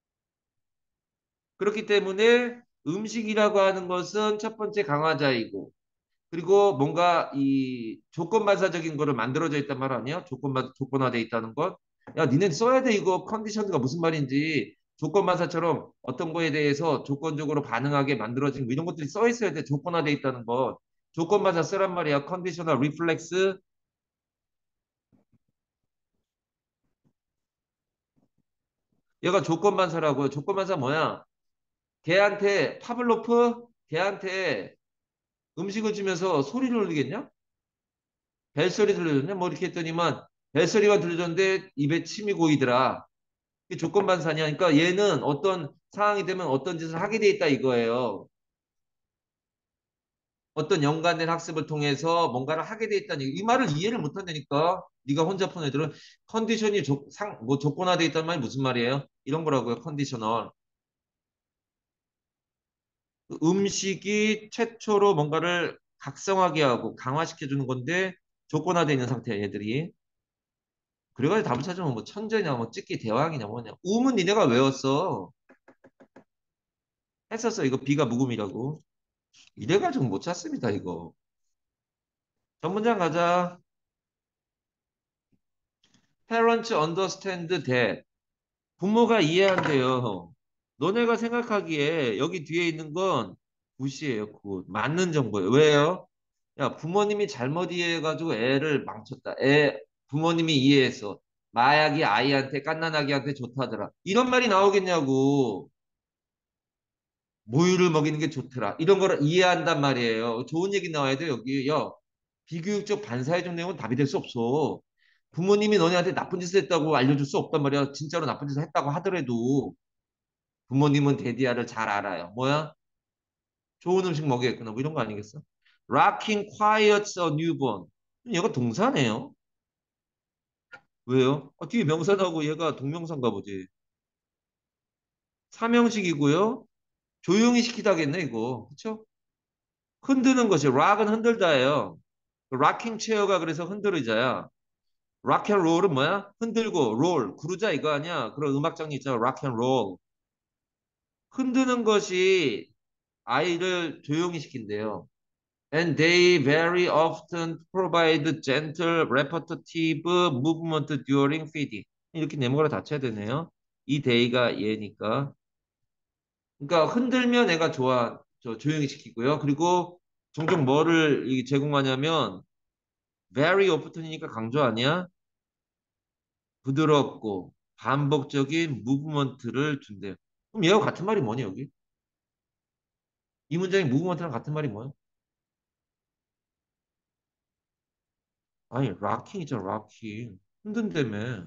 그렇기 때문에 음식이라고 하는 것은 첫 번째 강화자이고 그리고 뭔가 이 조건 반사적인 거를 만들어져 있단 말 아니야? 조건화돼 있다는 것. 야, 니네 써야 돼 이거 컨디션가 무슨 말인지. 조건 반사처럼 어떤 거에 대해서 조건적으로 반응하게 만들어진 뭐 이런 것들이 써 있어야 돼. 조건화돼 있다는 것. 조건 반사 쓰란 말이야. 컨디셔널 리플렉스. 얘가 조건 반사라고요. 조건 반사 뭐야? 걔한테 파블로프 걔한테 음식을 주면서 소리를 울리겠냐? 벨소리 들려줬냐? 뭐 이렇게 했더니만 벨소리가 들려줬는데 입에 침이 고이더라. 이게 조건 반사냐? 그러니까 얘는 어떤 상황이 되면 어떤 짓을 하게 돼 있다 이거예요. 어떤 연관된 학습을 통해서 뭔가를 하게 돼 있다는 이 말을 이해를 못 한다니까. 네가 혼자 푼 애들은 컨디션이 뭐 조건화돼 있다는 말이 무슨 말이에요? 이런 거라고요. 컨디셔널. 그 음식이 최초로 뭔가를 각성하게 하고 강화시켜 주는 건데 조건화되어 있는 상태야 얘들이. 그래가지고 답을 찾으면 뭐 천재냐 뭐 찍기 대왕이냐 뭐냐. 음은 니네가 외웠어. 했었어. 이거 비가 묵음이라고. 이래가지고 못 찾습니다 이거. 전 문장 가자. Parents understand that. 부모가 이해한대요. 너네가 생각하기에 여기 뒤에 있는 건 굿이에요. 굿. 맞는 정보예요. 왜요? 야, 부모님이 잘못 이해해가지고 애를 망쳤다. 부모님이 이해했어. 마약이 아이한테, 갓난아기한테 좋다더라. 이런 말이 나오겠냐고. 모유를 먹이는 게 좋더라. 이런 거를 이해한단 말이에요. 좋은 얘기 나와야 돼, 여기. 야, 비교육적 반사회적 내용은 답이 될 수 없어. 부모님이 너네한테 나쁜 짓을 했다고 알려줄 수 없단 말이야. 진짜로 나쁜 짓을 했다고 하더라도 부모님은 데디아를 잘 알아요. 뭐야? 좋은 음식 먹여야겠구나. 뭐 이런 거 아니겠어? Rocking quiets a newborn. 얘가 동사네요. 왜요? 뒤에 명사 나오고 얘가 동명사인가 보지. 삼형식이고요. 조용히 시키다겠네, 이거. 그쵸? 흔드는 것이, 락은 흔들다예요. 락킹 체어가 그래서 흔들의자야. 락앤롤은 뭐야? 흔들고, 롤, 구르자 이거 아니야? 그런 음악 장르 있잖아. 락앤롤. 흔드는 것이 아이를 조용히 시킨대요. And they very often provide gentle, repetitive movement during feeding. 이렇게 네모가 닫혀야 되네요. 이 day가 얘니까. 그러니까 흔들면 애가 좋아, 조용히 시키고요. 그리고 종종 뭐를 제공하냐면 very often이니까 강조 아니야? 부드럽고 반복적인 무브먼트를 준대요. 그럼 얘하고 같은 말이 뭐니 여기? 이 문장의 무브먼트랑 같은 말이 뭐야? 아니 락킹이잖아 락킹. 흔든다며.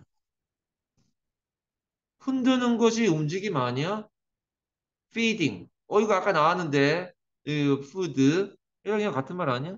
흔드는 것이 움직임 아니야? feeding. 이거 아까 나왔는데 food. 이랑 그냥 같은 말 아니야?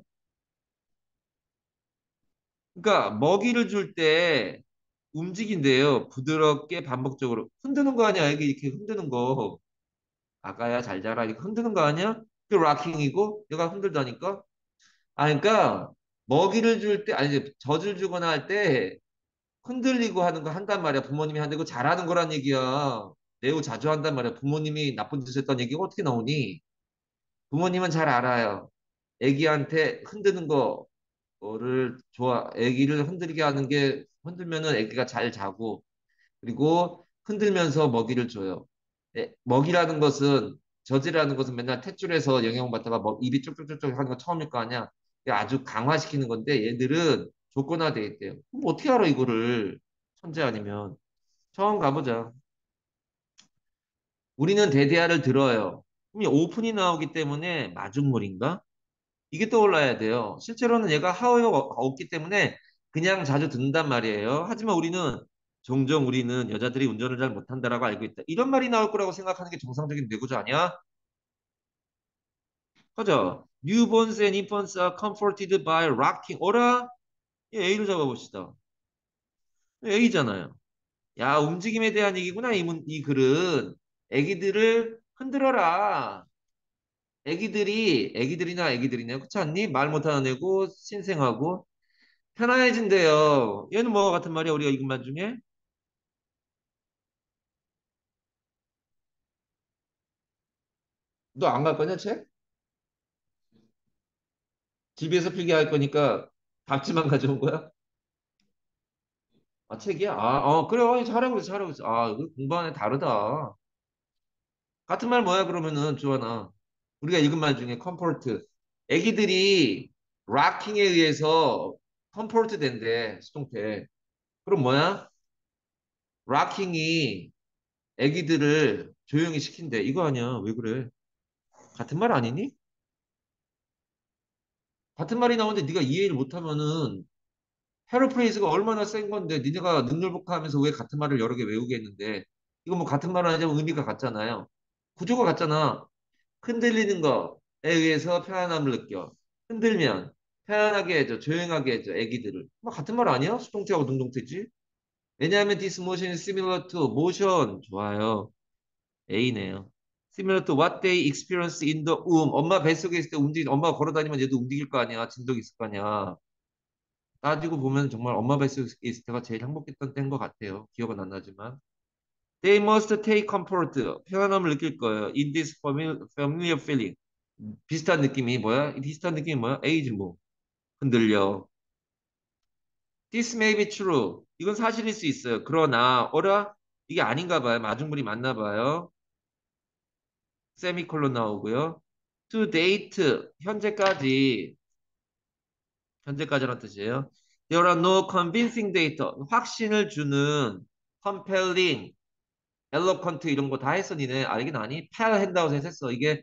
그러니까 먹이를 줄 때 움직인대요. 부드럽게 반복적으로. 흔드는 거 아니야? 이게 이렇게 흔드는 거. 아가야 잘 자라. 이렇게 흔드는 거 아니야? 그 락킹이고 얘가 흔들다니까. 그러니까 먹이를 줄 때, 아니, 이제 젖을 주거나 할 때 흔들리고 하는 거 한단 말이야. 부모님이 한다고 잘하는 거란 얘기야. 매우 자주 한단 말이야. 부모님이 나쁜 짓을 했던 얘기가 어떻게 나오니? 부모님은 잘 알아요. 애기한테 흔드는 거를 애기를 흔들게 하는 게, 흔들면은 애기가 잘 자고, 그리고 흔들면서 먹이를 줘요. 먹이라는 것은, 젖이라는 것은 맨날 탯줄에서 영양받다가 입이 쭉쭉쭉쭉 하는 거 처음일 거 아니야. 이게 아주 강화시키는 건데 얘들은 조건화돼 있대요. 그럼 어떻게 알아 이거를? 천재 아니면. 처음 가보자. 우리는 대대화를 들어요. 그럼 이 오픈이 나오기 때문에 마중물인가? 이게 떠올라야 돼요. 실제로는 얘가 하어가 없기 때문에 그냥 자주 듣는단 말이에요. 하지만 우리는 종종 우리는 여자들이 운전을 잘 못한다라고 알고 있다. 이런 말이 나올 거라고 생각하는 게 정상적인 뇌구조 아니야? 그죠? Newborns and infants are comforted by rocking. 어라? 이 A를 잡아봅시다. A잖아요. 야, 움직임에 대한 얘기구나, 이 글은. 애기들을 흔들어라. 애기들이네요. 그렇지 않니? 말 못하는 애고, 신생하고. 편안해진대요. 얘는 뭐가 같은 말이야, 우리가 읽은 말 중에? 너 안 갈 거냐, 책? 집에서 필기 할 거니까 답지만 가져온 거야? 책이야? 그래. 잘하고 있어, 잘하고 있어. 이거 공부하는 애 다르다. 같은 말 뭐야, 그러면은, 조하나. 우리가 읽은 말 중에 컴포트. 애기들이 락킹에 의해서 컴포트 된대, 수동태. 그럼 뭐야? 락킹이 애기들을 조용히 시킨대. 이거 아니야. 왜 그래? 같은 말 아니니? 같은 말이 나오는데 네가 이해를 못하면은 패러프레이즈가 얼마나 센 건데 니네가 능률복화하면서 왜 같은 말을 여러 개 외우겠는데 이거 뭐 같은 말을 하자면 의미가 같잖아요. 구조가 같잖아. 흔들리는 거에 의해서 편안함을 느껴. 흔들면 편안하게 해줘, 조용하게 해줘, 애기들을. 뭐 같은 말 아니야? 수동태하고 능동태지. 왜냐하면 this motion is similar to motion. 좋아요. A네요. Similar to what they experience in the womb. 엄마 뱃속에 있을 때 엄마가 걸어다니면 얘도 움직일 거 아니야. 진동이 있을 거 아니야. 따지고 보면 정말 엄마 뱃속에 있을 때가 제일 행복했던 때인 것 같아요. 기억은 안 나지만. They must take comfort. 편안함을 느낄 거예요. In this familiar feeling. 비슷한 느낌이 뭐야? 이 비슷한 느낌이 뭐야? A지 뭐. 흔들려. This may be true. 이건 사실일 수 있어요. 그러나, 이게 아닌가 봐요. 마중물이 맞나 봐요. 세미콜론 나오고요. To date. 현재까지란 뜻이에요. There are no convincing data. 확신을 주는 compelling, eloquent 이런 거 다 했어 니네. 알긴 아니? 패 핸드아웃에서 했어. 이게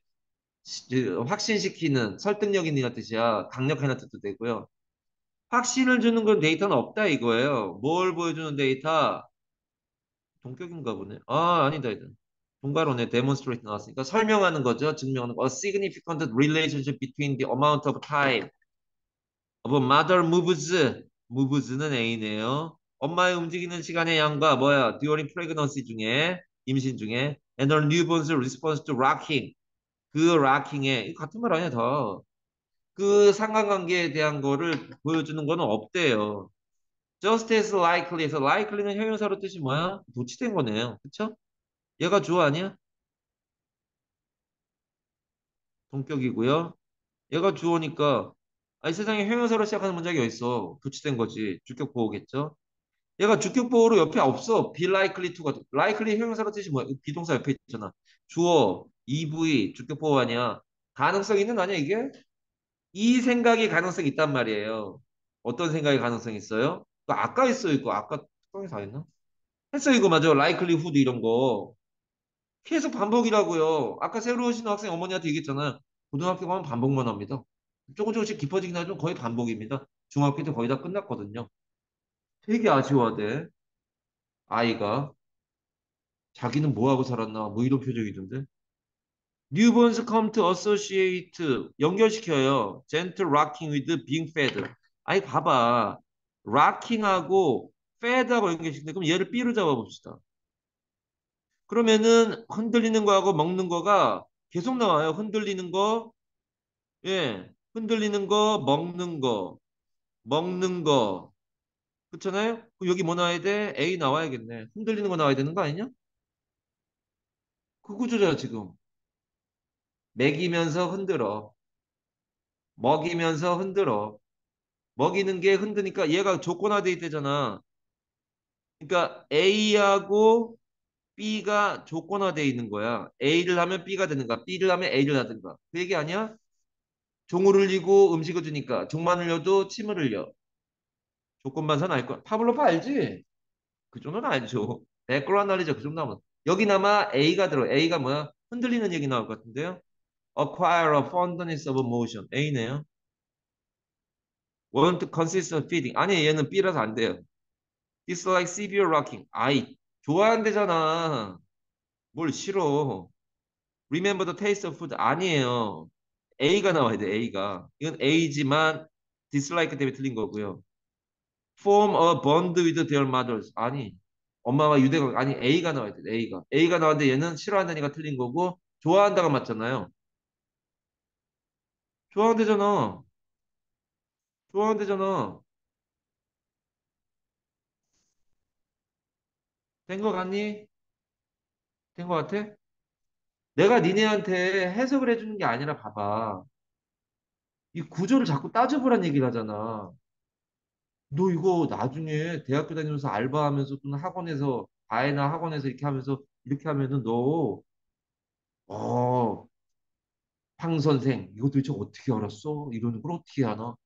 확신시키는 설득력 있는 뜻이야. 강력한 뜻도 되고요. 확신을 주는 건 데이터는 없다 이거예요. 뭘 보여주는 데이터? 동격인가 보네. 아니다. 동가로네. demonstrate 나왔으니까 설명하는 거죠. 증명하는 거. A significant relationship between the amount of time of a mother moves. 는 A네요. 엄마의 움직이는 시간의 양과 뭐야? during pregnancy 중에 임신 중에 and her newborn's response to rocking. 그 락킹에 이거 같은 말 아니야 다. 그 상관관계에 대한 거를 보여주는 거는 없대요. Just as likely에서 likely는 형용사로 뜻이 뭐야? 도치된 거네요. 그쵸? 얘가 주어 아니야? 동격이고요. 얘가 주어니까 아니 세상에 형용사로 시작하는 문장이 어딨어? 도치된 거지. 주격 보호겠죠? 얘가 주격 보호로 옆에 없어. be likely to가 likely 형용사로 뜻이 뭐야? 비동사 옆에 있잖아. 주어, EV, 주격 보호 아니야. 가능성 있는 아니야 이게? 이 생각이 가능성이 있단 말이에요. 어떤 생각이 가능성이 있어요? 아까 했어 이거. 아까 특강에서 안 했나? 했어 이거 맞아. likelihood 이런 거. 계속 반복이라고요. 아까 새로 오신 학생 어머니한테 얘기했잖아요. 고등학교 가면 반복만 합니다. 조금 조금씩 깊어지긴 하지만 거의 반복입니다. 중학교 때 거의 다 끝났거든요. 되게 아쉬워하대. 아이가. 자기는 뭐하고 살았나 뭐 이런 표정이던데. Newborns come to associate 연결시켜요. Gentle rocking with being fed. 아이 봐봐. rocking하고 fed하고 연결시키는데 그럼 얘를 B로 잡아봅시다. 그러면은 흔들리는 거하고 먹는 거가 계속 나와요. 흔들리는 거, 예, 흔들리는 거, 먹는 거. 그렇잖아요? 그럼 여기 뭐 나와야 돼? A 나와야겠네. 흔들리는 거 나와야 되는 거 아니냐? 그 구조잖아 지금. 먹이면서 흔들어. 먹이면서 흔들어. 먹이는 게 흔드니까 얘가 조건화돼 있대잖아. 그러니까 A하고 B가 조건화돼 있는 거야. A를 하면 B가 되는 거야. B를 하면 A를 하든가. 그 얘기 아니야? 종을 흘리고 음식을 주니까 종만 흘려도 침을 흘려. 조건반사는 알 거야. 파블로파 알지? 그 정도는 알죠. 백그라운드 알리죠. 그 정도 하면. 여기나마 A가 들어. A가 뭐야? 흔들리는 얘기 나올 것 같은데요. Acquire a fondness of motion. A네요. Want to consist of feeding. 아니 얘는 B라서 안 돼요. Dislike severe rocking. 아이 좋아한대잖아. 뭘 싫어. Remember the taste of food. 아니에요. A가 나와야 돼. A가. 이건 A지만 dislike 때문에 틀린 거고요. Form a bond with their mothers. 아니, 엄마와 유대가 아니 A가 나와야 돼. A가 나왔는데 얘는 싫어한다니까 틀린 거고 좋아한다가 맞잖아요. 좋아한대잖아. 좋아한대잖아. 된 거 같니? 된 거 같아? 내가 니네한테 해석을 해주는 게 아니라 봐봐. 이 구조를 자꾸 따져보란 얘기를 하잖아. 너 이거 나중에 대학교 다니면서 알바하면서 또는 학원에서 아이나 학원에서 이렇게 하면서 이렇게 하면은 너 어, 황 선생 이거 도대체 어떻게 알았어? 이러는 걸 어떻게 하나?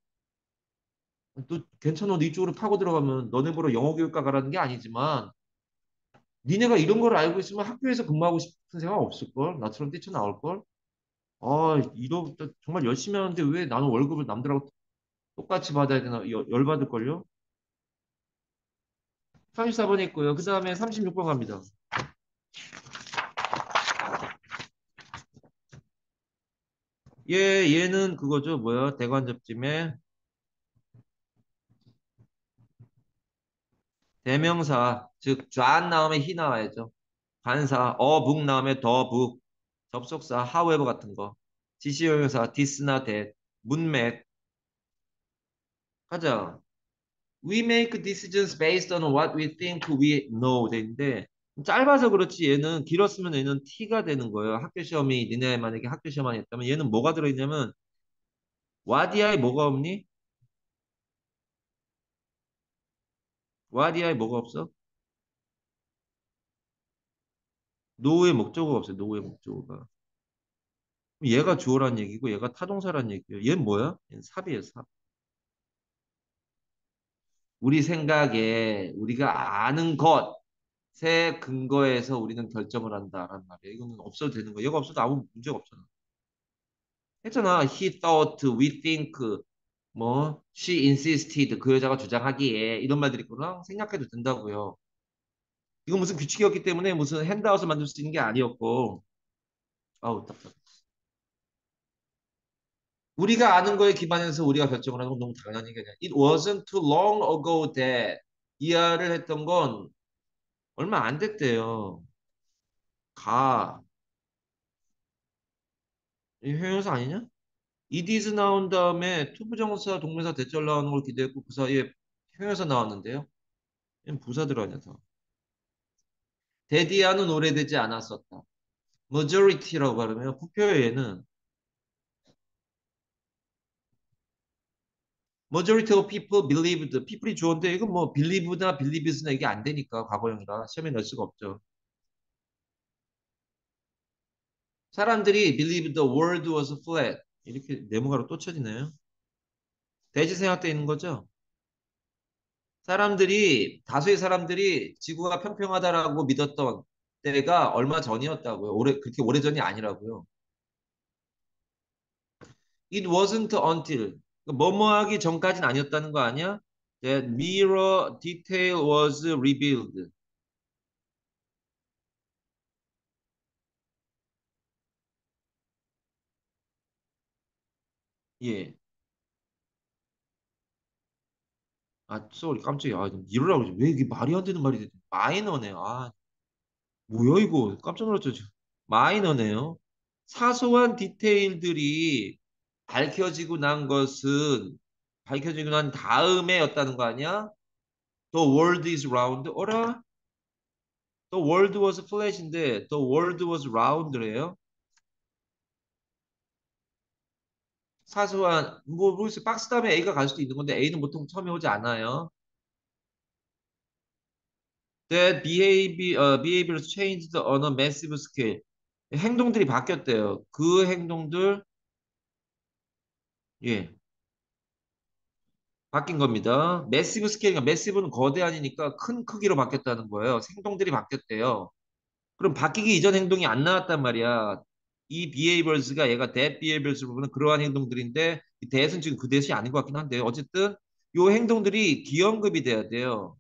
또 괜찮아. 네 이쪽으로 파고 들어가면 너네 보러 영어 교육과 가라는 게 아니지만 니네가 이런 걸 알고 있으면 학교에서 근무하고 싶은 생각 없을걸? 나처럼 뛰쳐나올걸? 아, 정말 열심히 하는데 왜 나는 월급을 남들하고 똑같이 받아야 되나? 열받을걸요? 34번 있고요. 그 다음에 36번 갑니다. 얘는 그거죠. 뭐야? 대관접짐에 대명사, 즉 좌 나오면 히 나와야죠. 관사, 북 나오면 북, 접속사, however 같은 거. 지시형용사, this나 that, 문맥. 가자. We make decisions based on what we think we know. 되는데 짧아서 그렇지 얘는 길었으면 얘는 t가 되는 거예요. 학교 시험이 니네 만약에 학교 시험만 했다면 얘는 뭐가 들어있냐면 what이야에 뭐가 없니? what이야에 뭐가 없어? no의 목적어가 없어요. no의 목적어가. 얘가 주어란 얘기고 얘가 타동사란 얘기예요. 얘는 뭐야? 얘는 삽이에요, 삽. 우리 생각에 우리가 아는 것에 근거해서 우리는 결정을 한다라는 말이에요. 이거는 없어도 되는 거예요. 얘가 없어도 아무 문제가 없잖아. 했잖아. He thought, we think, 뭐 she insisted 그 여자가 주장하기에 이런 말들이 있구나. 생각해도 된다고요. 이거 무슨 규칙이었기 때문에 무슨 핸드아웃을 만들 수 있는 게 아니었고 아우 답답해. 우리가 아는 거에 기반해서 우리가 결정을 하는 건 너무 당연한 얘기 아니야. It wasn't too long ago that 이하를 했던 건 얼마 안 됐대요. 가. 이 형용사 아니냐? it is 나온 다음에 투부정사, 동명사, 대절 나오는 걸 기대했고 그 사이에 형용사 나왔는데요. 얘는 부사 들어가냐 더. 데디아는 오래되지 않았었다. majority라고 하면 부표의 얘는 majority of people believed. people이 주어인데 이건 뭐 believe나 believed나 이게 안 되니까 과거형이라 시험에 넣을 수가 없죠. 사람들이 believed the world was flat. 이렇게 네모가로 또 쳐지네요. 대지 생각돼 있는 거죠. 다수의 사람들이 지구가 평평하다라고 믿었던 때가 얼마 전이었다고요. 그렇게 오래전이 아니라고요. It wasn't until 뭐뭐 하기 전까지는 아니었다는 거 아니야? That mirror detail was revealed. 예. 아, 쏘리 깜짝이야. 아, 좀 이러라고 그러지. 왜 이게 말이 안 되는 말이 돼? 마이너네요. 아, 뭐야 이거? 깜짝 놀랐죠. 지금. 마이너네요. 사소한 디테일들이 밝혀지고 난 것은 밝혀지고 난 다음에였다는 거 아니야? The world is round. 어라? The world was flat인데 the world was round래요? 사소한 뭐 모르겠어요. 박스 다음에 A가 갈 수도 있는 건데 A는 보통 처음에 오지 않아요. That behaviors changed on a massive scale. 행동들이 바뀌었대요. 그 행동들 예 바뀐 겁니다. 매시브 스케일이니까 매시브는 거대한이니까 큰 크기로 바뀌었다는 거예요. 행동들이 바뀌었대요. 그럼 바뀌기 이전 행동이 안 나왔단 말이야. 이 behaviors가 얘가 that behaviors 부분은 그러한 행동들인데 이 that은 지금 그 that이 아닌 것 같긴 한데 어쨌든 요 행동들이 기억급이 돼야 돼요.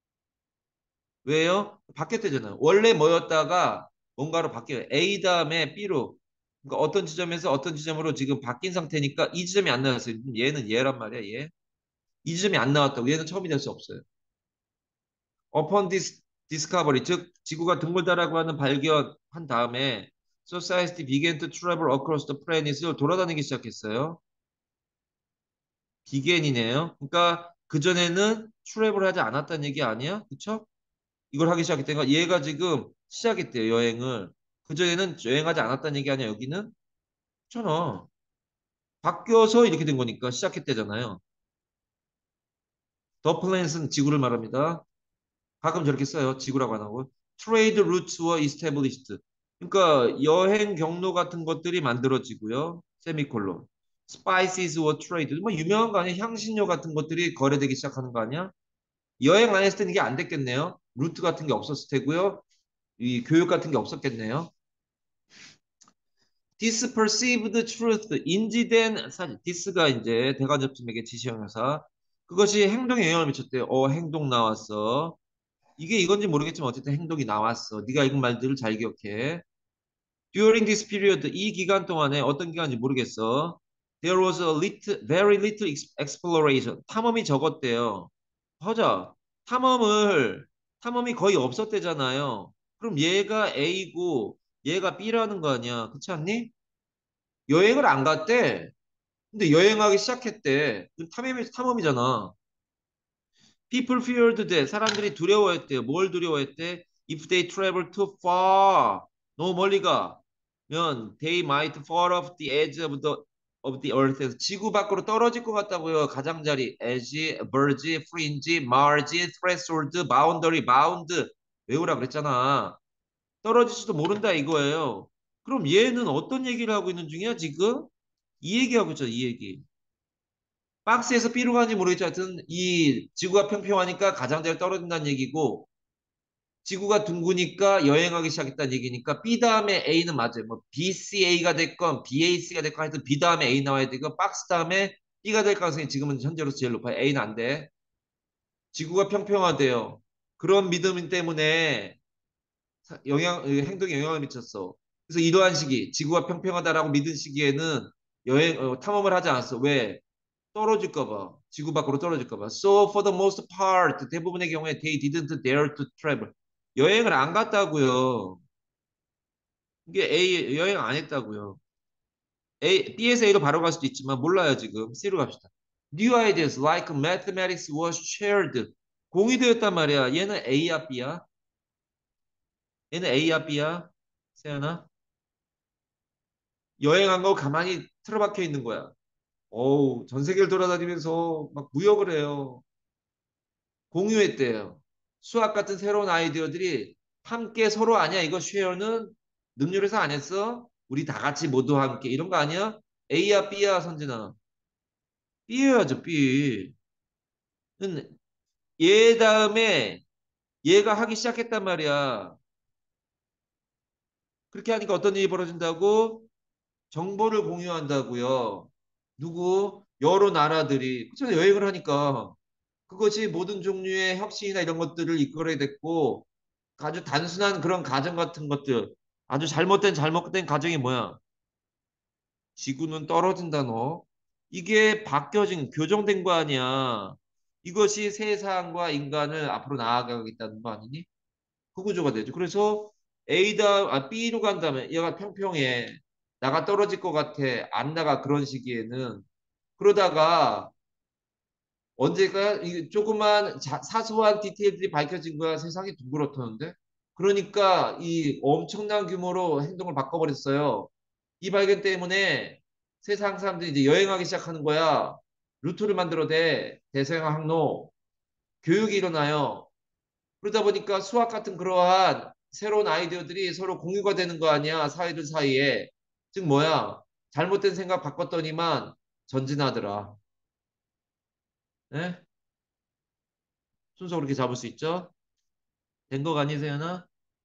왜요? 바뀌었대잖아요. 원래 뭐였다가 뭔가로 바뀌어요. A 다음에 B로. 그러니까 어떤 지점에서 어떤 지점으로 지금 바뀐 상태니까 이 지점이 안 나왔어요. 얘는 얘란 말이야, 얘. 이 지점이 안 나왔다고. 얘는 처음이 될 수 없어요. Upon this discovery, 즉 지구가 둥글다라고 하는 발견한 다음에 society began to travel across the planet을 돌아다니기 시작했어요. 비겐이네요. 그러니까 그전에는 트래블 하지 않았다는 얘기 아니야? 그쵸? 이걸 하기 시작했다니까 얘가 지금 시작했대요, 여행을. 그전에는 여행하지 않았다는 얘기 아니야, 여기는? 그렇잖아. 바뀌어서 이렇게 된 거니까 시작했대잖아요. 더 플랜스는 지구를 말합니다. 가끔 저렇게 써요. 지구라고 안 하고. Trade routes were established. 그러니까 여행 경로 같은 것들이 만들어지고요. 세미콜론. Spices were traded. 뭐 유명한 거 아니야? 향신료 같은 것들이 거래되기 시작하는 거 아니야? 여행 안 했을 때는 이게 안 됐겠네요. 루트 같은 게 없었을 테고요. 이 교육 같은 게 없었겠네요. Disperceived truth, 인지된 사실. This가 이제 대간접점에게 지시형용사. 그것이 행동에 영향을 미쳤대요. 행동 나왔어. 이게 이건지 모르겠지만 어쨌든 행동이 나왔어. 네가 읽은 말들을 잘 기억해. During this period, 이 기간 동안에 어떤 기간인지 모르겠어. There was a very little exploration. 탐험이 적었대요. 허자, 탐험을, 탐험이 거의 없었대잖아요. 그럼 얘가 A고 얘가 B라는 거 아니야. 그렇지 않니? 여행을 안 갔대. 근데 여행하기 시작했대. 그럼 탐험이잖아. People feared that. 사람들이 두려워했대요. 뭘 두려워했대? If they travel too far. 너무 멀리 가면 they might fall off the edge of the earth. 지구 밖으로 떨어질 것 같다고요. 가장자리, edge, verge, fringe, marge, threshold, boundary, bound. 외우라 그랬잖아. 떨어질지도 모른다 이거예요. 그럼 얘는 어떤 얘기를 하고 있는 중이야, 지금? 이 얘기하고 있죠, 이 얘기. 박스에서 B로 가는지 모르겠지만 하여튼 이 지구가 평평하니까 가장자리 떨어진다는 얘기고 지구가 둥그니까 여행하기 시작했다는 얘기니까 B 다음에 A는 맞아요. 뭐 BCA가 됐건 BAC가 됐건 하여튼 B 다음에 A 나와야 되고 박스 다음에 B가 될 가능성이 지금은 현재로서 제일 높아요. A는 안 돼. 지구가 평평하대요. 그런 믿음 때문에 행동에 영향을 미쳤어. 그래서 이러한 시기, 지구가 평평하다라고 믿은 시기에는 탐험을 하지 않았어. 왜? 떨어질까 봐. 지구 밖으로 떨어질까 봐. So for the most part, 대부분의 경우에 they didn't dare to travel. 여행을 안 갔다고요. 이게 A 여행 안 했다고요. B에서 A로 바로 갈 수도 있지만 몰라요 지금. C로 갑시다. New ideas like mathematics was shared. 공유되었단 말이야. 얘는 A야 B야? 얘는 A야 B야? 세연아? 여행한 거 가만히 틀어박혀 있는 거야. 어우, 전 세계를 돌아다니면서 막 무역을 해요. 공유했대요. 수학 같은 새로운 아이디어들이 함께 서로 아니야. 이거 쉐어는 능률에서 안 했어? 우리 다 같이 모두 함께. 이런 거 아니야? A야 B야 선진아. B여야죠 B. 얘 다음에 얘가 하기 시작했단 말이야. 그렇게 하니까 어떤 일이 벌어진다고? 정보를 공유한다고요. 누구? 여러 나라들이. 그쵸? 여행을 하니까. 그것이 모든 종류의 혁신이나 이런 것들을 이끌어야 됐고, 아주 단순한 그런 가정 같은 것들, 아주 잘못된 가정이 뭐야? 지구는 떨어진다, 너. 이게 바뀌어진, 교정된 거 아니야. 이것이 세상과 인간을 앞으로 나아가겠다는 거 아니니? 그 구조가 되죠. 그래서 B로 간다면 얘가 평평해. 나가 떨어질 것 같아. 안 나가 그런 시기에는. 그러다가 언제가 이 조그만 사소한 디테일들이 밝혀진 거야. 세상이 둥그렇다는데. 그러니까 이 엄청난 규모로 행동을 바꿔버렸어요. 이 발견 때문에 세상 사람들이 이제 여행하기 시작하는 거야. 루트를 만들어대. 대서양 항로. 교육이 일어나요. 그러다 보니까 수학 같은 그러한 새로운 아이디어들이 서로 공유가 되는 거 아니야. 사회들 사이에. 즉 뭐야. 잘못된 생각 바꿨더니만 전진하더라. 예? 순서 그렇게 잡을 수 있죠? 된 거 아니세요나?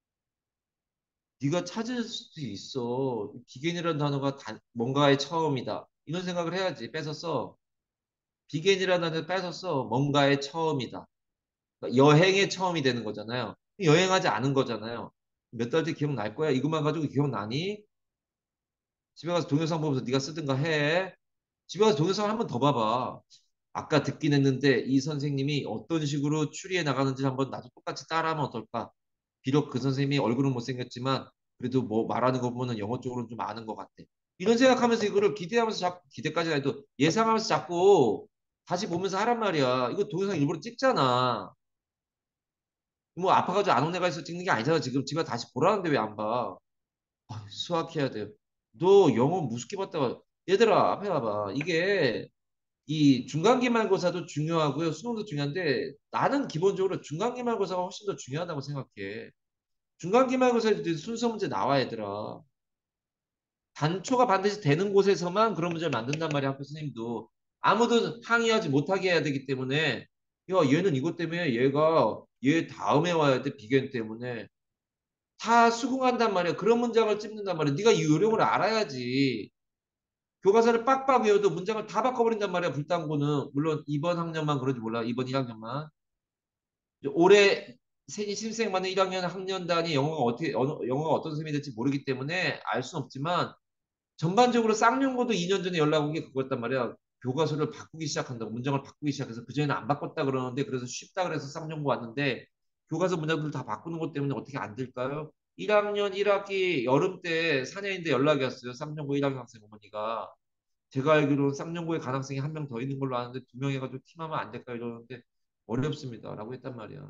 네가 찾을 수도 있어. 비견이라는 단어가 뭔가의 처음이다. 이런 생각을 해야지. 뺏었어. 비견이라는 단어 뺏었어. 뭔가의 처음이다. 그러니까 여행의 처음이 되는 거잖아요. 여행하지 않은 거잖아요. 몇 달 뒤 기억날 거야. 이것만 가지고 기억나니? 집에 가서 동영상 보면서 네가 쓰든가 해. 집에 가서 동영상 한 번 더 봐봐. 아까 듣긴 했는데 이 선생님이 어떤 식으로 추리해 나가는지 한번 나도 똑같이 따라하면 어떨까? 비록 그 선생님이 얼굴은 못생겼지만 그래도 뭐 말하는 거 보면은 영어 쪽으로는 좀 아는 것 같아. 이런 생각하면서 이거를 기대하면서 자꾸 기대까지는 아니도 예상하면서 자꾸 다시 보면서 하란 말이야. 이거 동영상 일부러 찍잖아. 뭐 아파가지고 안 온 애가 있어 찍는 게 아니잖아. 지금 집에 다시 보라는데 왜 안 봐? 아, 수학해야 돼요. 너 영어 무섭게 봤다가 얘들아 앞에 봐봐. 이게 이 중간기말고사도 중요하고요. 수능도 중요한데 나는 기본적으로 중간기말고사가 훨씬 더 중요하다고 생각해. 중간기말고사에도 순서 문제 나와 얘들아. 단초가 반드시 되는 곳에서만 그런 문제를 만든단 말이야. 학교 선생님도. 아무도 항의하지 못하게 해야 되기 때문에 야 얘는 이것 때문에 얘가 얘 다음에 와야 돼 비견 때문에 다 수긍한단 말이야. 그런 문장을 찝는단 말이야. 네가 이 요령을 알아야지. 교과서를 빡빡 외워도 문장을 다 바꿔버린단 말이야. 불당고는. 물론 이번 학년만 그러지 몰라. 이번 1학년만. 올해 신입생만은 1학년 학년단이 영어가 어떤 셈이 될지 모르기 때문에 알 수는 없지만 전반적으로 쌍용고도 2년 전에 연락 온 게 그거였단 말이야. 교과서를 바꾸기 시작한다고 문장을 바꾸기 시작해서 그전에는 안 바꿨다 그러는데 그래서 쉽다 그래서 쌍용고 왔는데 교과서 문장들 다 바꾸는 것 때문에 어떻게 안 될까요? 1학년 1학기 여름 때 사내인데 연락이 왔어요. 쌍용고 1학년 학생 어머니가. 제가 알기로는 쌍용고에 간 학생이 한 명 더 있는 걸로 아는데 두 명 해가지고 팀하면 안 될까 이러는데 어렵습니다. 라고 했단 말이야.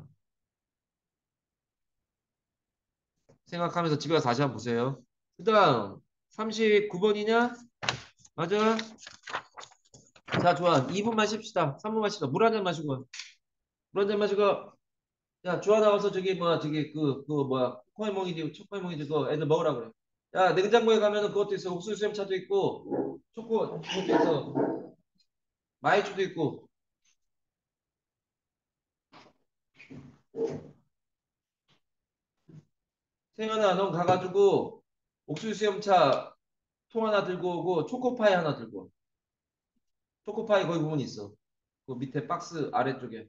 생각하면서 집에 가서 다시 한번 보세요. 그 다음 39번이냐? 맞아. 자, 좋아. 2분만 쉽시다. 3분만 쉽시다. 물 한 잔 마시고. 물 한 잔 마시고. 야, 좋아 나와서 저기 뭐야 저기 그 뭐야 코코이몽이지 초코이몽이지 그거 애들 먹으라 그래. 야, 냉장고에 가면은 그것도 있어. 옥수수 샘차도 있고 초코 그것도 있어. 마이쮸도 있고. 세연아, 넌 가가지고 옥수수 샘차 통 하나 들고 오고 초코파이 하나 들고 와. 초코파이 거기 부분 있어. 그 밑에 박스 아래쪽에.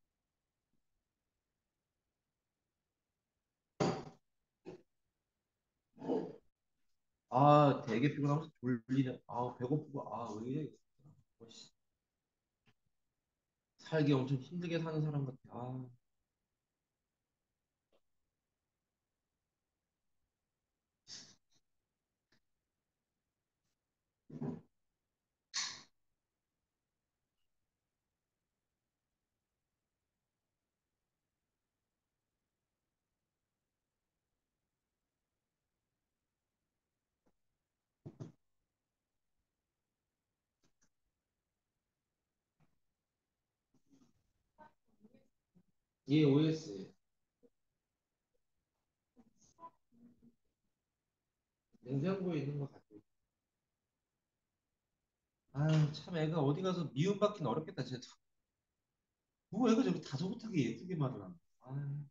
아, 되게 피곤하면서 졸리네. 아, 배고프고. 아, 왜 이래. 어, 씨. 살기 엄청 힘들게 사는 사람 같아. 아. 예, OS. 냉장고에 있는 것 같아요. 아유, 참 애가 어디 가서 미움받기는 어렵겠다, 쟤도. 뭐 애가 저렇게 다소 못하게 예쁘게 말을 하나. 아유,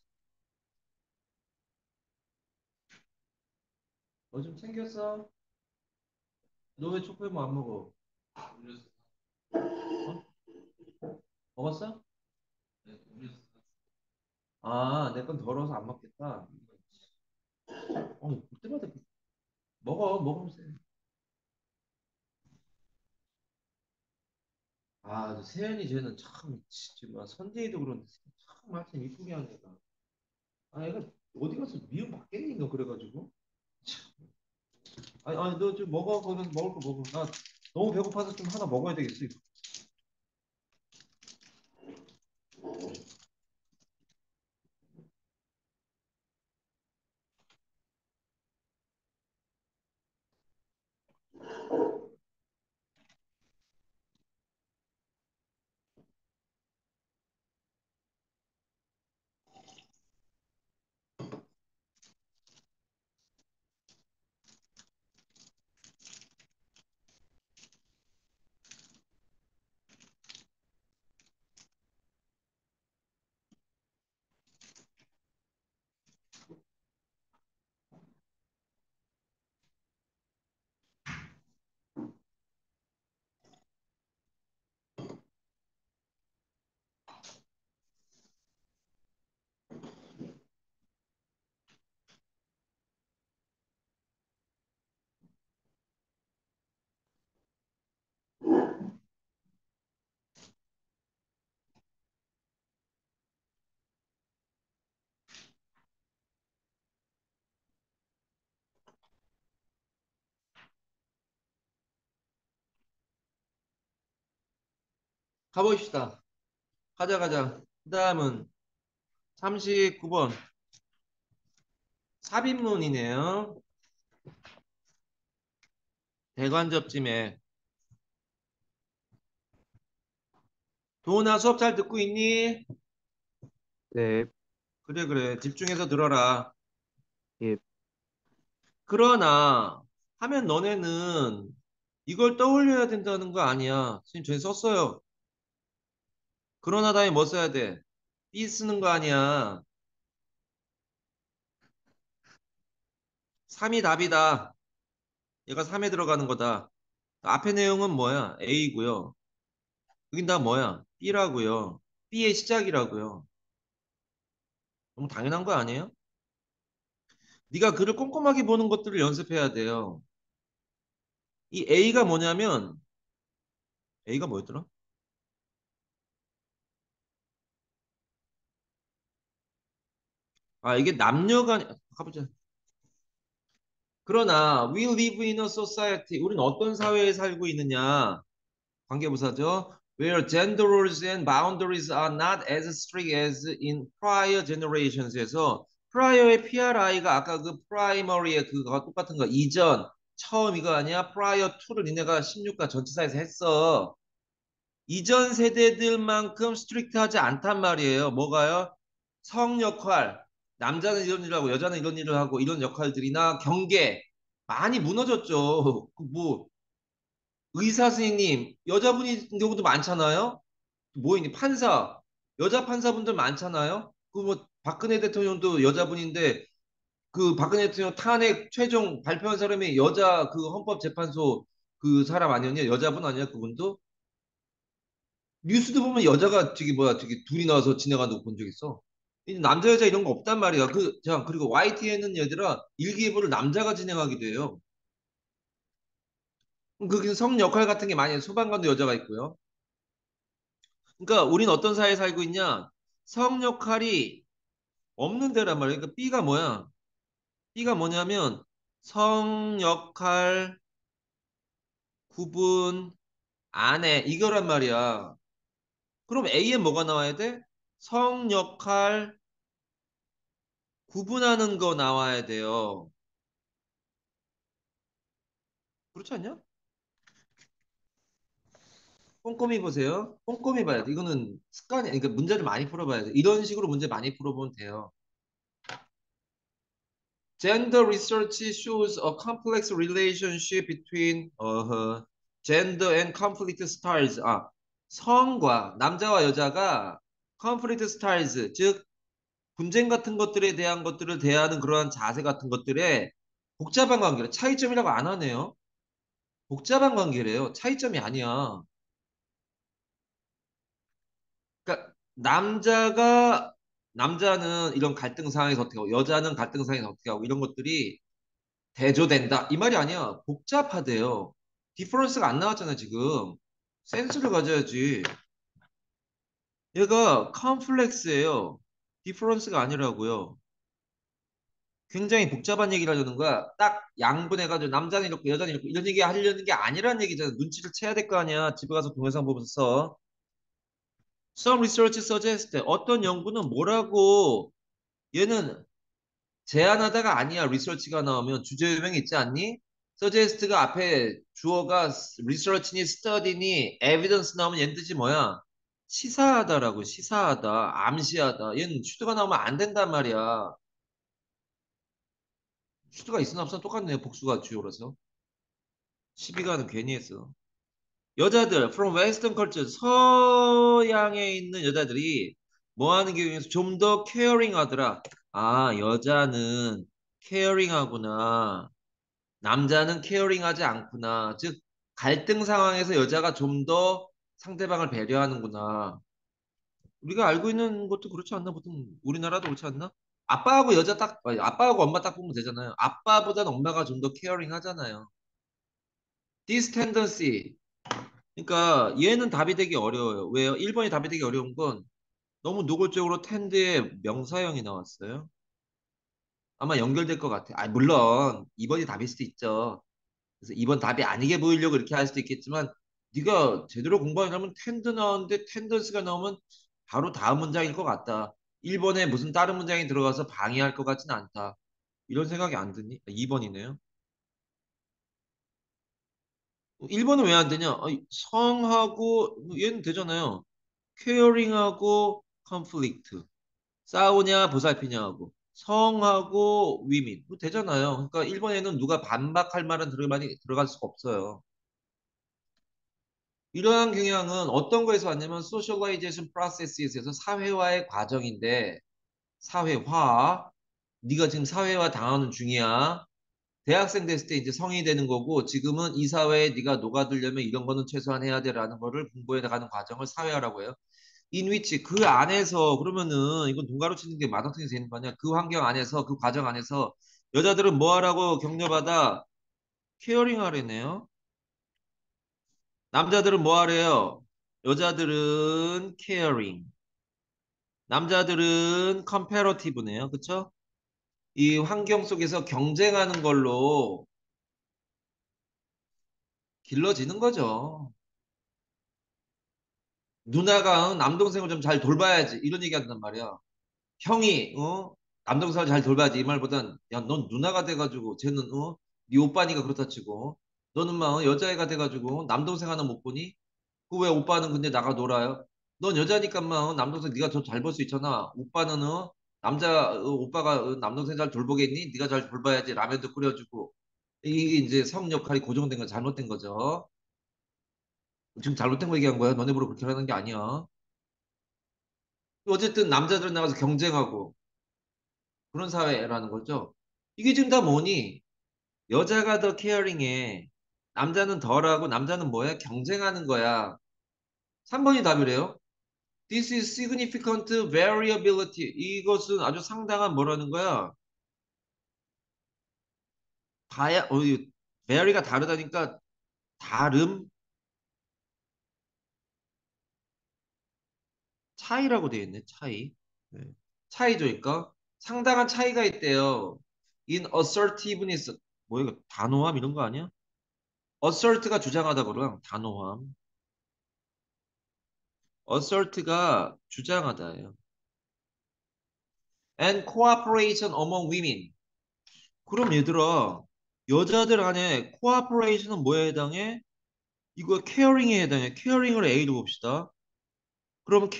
너 좀 챙겼어? 너 왜 초코에뭐 안 먹어? 어? 먹었어? 아, 내 건 더러워서 안 먹겠다. 그때마다 먹으면서 해. 아, 저 세연이 쟤는 참, 진짜 뭐 선재이도 그런데 참 하여튼 이쁘게 하는 애가. 아, 애가 어디 가서 미움 받겠니, 너 그래가지고. 아니, 너 좀 먹어. 거기서 먹을 거 먹어. 나 너무 배고파서 좀 하나 먹어야 되겠어, 이거. 가봅시다. 가자, 가자. 그 다음은 39번. 삽입문이네요. 대관접짐에. 도훈아, 수업 잘 듣고 있니? 네, 그래, 그래. 집중해서 들어라. 예, 그러나, 하면 너네는 이걸 떠올려야 된다는 거 아니야. 선생님, 저기 썼어요. 그러나 다음에 뭐 써야 돼? B 쓰는 거 아니야. 3이 답이다. 얘가 3에 들어가는 거다. 앞에 내용은 뭐야? A고요. 여긴 다 뭐야? B라고요. B의 시작이라고요. 너무 당연한 거 아니에요? 네가 글을 꼼꼼하게 보는 것들을 연습해야 돼요. 이 A가 뭐냐면 A가 뭐였더라? 아, 이게 남녀가 가보자. 그러나 we live in a society. 우리는 어떤 사회에 살고 있느냐? 관계부사죠. Where gender roles and boundaries are not as strict as in prior generations에서 prior의 PRI가 아까 그 primary의 그거 똑같은 거 이전 처음 이거 아니야? prior to를 니네가 16과 전치사에서 했어. 이전 세대들만큼 스트릭트하지 않단 말이에요. 뭐가요? 성 역할, 남자는 이런 일을 하고 여자는 이런 일을 하고 이런 역할들이나 경계 많이 무너졌죠. 그뭐 의사 선생님, 여자분이 경우도 많잖아요. 뭐 있니? 판사, 여자 판사분들 많잖아요. 그 뭐 박근혜 대통령도 여자분인데 그 박근혜 대통령 탄핵 최종 발표한 사람이 여자 그 헌법재판소 그 사람 아니었냐? 여자분 아니야? 그분도? 뉴스도 보면 여자가 저기 뭐야 저기 둘이 나와서 진행하는 거 본 적 있어. 이 남자 여자 이런 거 없단 말이야. 자 그리고 YTN은 얘들아 일기예보를 남자가 진행하게 돼요. 그게 성 역할 같은 게 많이 소방관도 여자가 있고요. 그러니까 우린 어떤 사회에 살고 있냐? 성 역할이 없는 데란 말이야. 그러니까 B가 뭐야? B가 뭐냐면 성 역할 구분 안에 이거란 말이야. 그럼 A에 뭐가 나와야 돼? 성 역할 구분하는 거 나와야 돼요. 그렇지 않냐? 꼼꼼히 보세요. 꼼꼼히 봐야 돼. 이거는 습관이, 그러니까 문제를 많이 풀어봐야 돼. 이런 식으로 문제 많이 풀어보면 돼요. Gender research shows a complex relationship between gender and conflict styles. 아, 성과 남자와 여자가 conflict styles, 즉 분쟁 같은 것들에 대한 것들을 대하는 그러한 자세 같은 것들에 복잡한 관계를 차이점이라고 안 하네요. 복잡한 관계래요. 차이점이 아니야. 그러니까 남자는 이런 갈등 상황에서 어떻게 하고 여자는 갈등 상황에서 어떻게 하고 이런 것들이 대조된다. 이 말이 아니야. 복잡하대요. 디퍼런스가 안 나왔잖아, 지금. 센스를 가져야지. 얘가 컴플렉스예요. 디퍼런스가 아니라고요. 굉장히 복잡한 얘기를 하려는 거야. 딱 양분해가지고 남자는 이렇고 여자는 이렇고 이런 얘기 하려는 게 아니라는 얘기잖아. 눈치를 채야 될 거 아니야. 집에 가서 동영상 보면서 써. Some research suggests 어떤 연구는 뭐라고 얘는 제안하다가 아니야. 리서치가 나오면 주제유명이 있지 않니? suggest가 앞에 주어가 research니 study니 evidence 나오면 얘는 뜻이 뭐야? 시사하다라고 시사하다 암시하다 얘는 슈드가 나오면 안 된단 말이야. 슈드가 있으나 없으나 똑같네요. 복수가 주어라서 시비가는 괜히 했어. 여자들 from western culture 서양에 있는 여자들이 뭐 하는 경우에서 좀 더 케어링 하더라. 아 여자는 케어링 하구나. 남자는 케어링하지 않구나. 즉 갈등 상황에서 여자가 좀 더 상대방을 배려하는구나. 우리가 알고 있는 것도 그렇지 않나? 보통 우리나라도 그렇지 않나? 아빠하고 여자 딱 아니, 아빠하고 엄마 딱 보면 되잖아요. 아빠보다는 엄마가 좀 더 케어링 하잖아요. This tendency. 그러니까 얘는 답이 되기 어려워요. 왜요? 1번이 답이 되기 어려운 건 너무 노골적으로 텐드의 명사형이 나왔어요. 아마 연결될 것 같아요. 아, 물론 2번이 답일 수도 있죠. 그래서 이번 답이 아니게 보이려고 이렇게 할 수도 있겠지만 네가 제대로 공부하려면 텐드 나오는데 텐던스가 나오면 바로 다음 문장일 것 같다. 1번에 무슨 다른 문장이 들어가서 방해할 것 같지는 않다. 이런 생각이 안 드니? 2번이네요. 1번은 왜 안 되냐? 성하고 얘는 되잖아요. 케어링하고 컨플릭트. 싸우냐 보살피냐 하고 성하고 위민. 뭐 되잖아요. 그러니까 1번에는 누가 반박할 말은 들어갈 수가 없어요. 이러한 경향은 어떤 거에서 왔냐면 소셜라이제이션 프로세스에서 사회화의 과정인데 사회화 네가 지금 사회화 당하는 중이야. 대학생 됐을 때 이제 성인이 되는 거고 지금은 이 사회에 네가 녹아들려면 이런 거는 최소한 해야 돼라는 거를 공부해 나가는 과정을 사회화라고 해요. in which 그 안에서 그러면은 이건 돈 가르치는 게 마케팅에서 되는 거 아니야? 그 환경 안에서 그 과정 안에서 여자들은 뭐 하라고 격려받아? 케어링 하래네요. 남자들은 뭐 하래요? 여자들은 caring, 남자들은 comparative네요. 그쵸? 이 환경 속에서 경쟁하는 걸로 길러지는 거죠. 누나가 남동생을 좀 잘 돌봐야지 이런 얘기 한단 말이야. 형이 남동생을 잘 돌봐야지 이 말보단 야 넌 누나가 돼가지고 쟤는 네 오빠니까 그렇다 치고 너는 막 여자애가 돼가지고 남동생 하나 못 보니? 그 왜 오빠는 근데 나가 놀아요? 넌 여자니까만 남동생 네가 더 잘 볼 수 있잖아. 오빠는 오빠가 남동생 잘 돌보겠니? 네가 잘 돌봐야지 라면도 끓여주고 이게 이제 성 역할이 고정된 거 잘못된 거죠. 지금 잘못된 거 얘기한 거야. 너네 보러 그렇게 하는 게 아니야. 어쨌든 남자들은 나가서 경쟁하고 그런 사회라는 거죠. 이게 지금 다 뭐니? 여자가 더 케어링해. 남자는 덜하고 남자는 뭐야? 경쟁하는 거야. 3번이 답이래요. This is significant variability. 이것은 아주 상당한 뭐라는 거야? 이 vary가 다르다니까 다름 차이라고 되어 있네. 차이. 네. 차이죠, 그러니까 상당한 차이가 있대요. In assertiveness. 뭐 이거 단호함 이런 거 아니야? assert가 주장하다 그러면 단호함. assert가 주장하다예요. And cooperation among women. 그럼 얘들아, 여자들 안에 코아퍼레이션은 뭐에 해당해? 이거 caring에 해당해. caring을 A로 봅시다. 그러면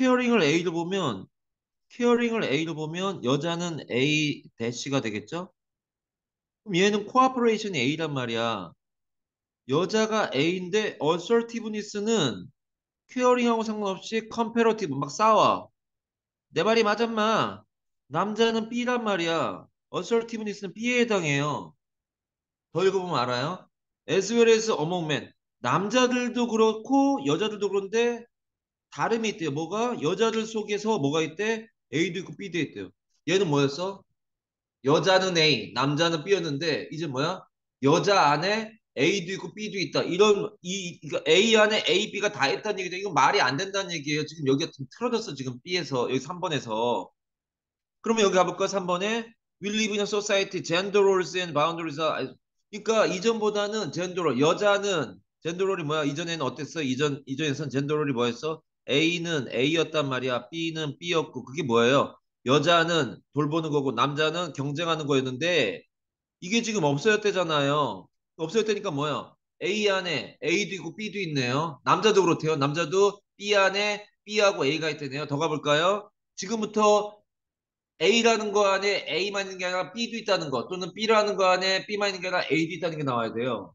caring을 A로 보면 여자는 A 대시가 되겠죠? 그럼 얘는 cooperation이 A란 말이야. 여자가 A인데 assertiveness는 caring하고 상관없이 comparative 막 싸워. 내 말이 맞아, 마. 남자는 B란 말이야. assertiveness는 B에 해당해요. 더 읽어보면 알아요. As well as among men. 남자들도 그렇고 여자들도 그런데 다름이 있대요. 뭐가? 여자들 속에서 뭐가 있대? A도 있고 B도 있대요. 얘는 뭐였어? 여자는 A, 남자는 B였는데 이제 뭐야? 여자 안에 A도 있고 B도 있다. 그러니까 A 안에 A, B가 다 있다는 얘기죠. 이건 말이 안 된다는 얘기예요. 지금 여기가 좀 틀어졌어. 지금 B에서 여기 3번에서. 그러면 여기 가볼까? 3번에 We live in a society, gender roles and boundaries are. 그러니까 이전보다는 젠더롤, 여자는 젠더롤이 뭐야? 이전에는 어땠어? 이전에선 젠더롤이 뭐였어? A는 A였단 말이야. B는 B였고 그게 뭐예요? 여자는 돌보는 거고 남자는 경쟁하는 거였는데 이게 지금 없어졌대잖아요. 없어졌다니까 뭐야? A 안에 A도 있고 B도 있네요. 남자도 그렇대요. 남자도 B 안에 B하고 A가 있대네요. 더 가볼까요? 지금부터 A라는 거 안에 A만 있는 게 아니라 B도 있다는 거 또는 B라는 거 안에 B만 있는 게 아니라 A도 있다는 게 나와야 돼요.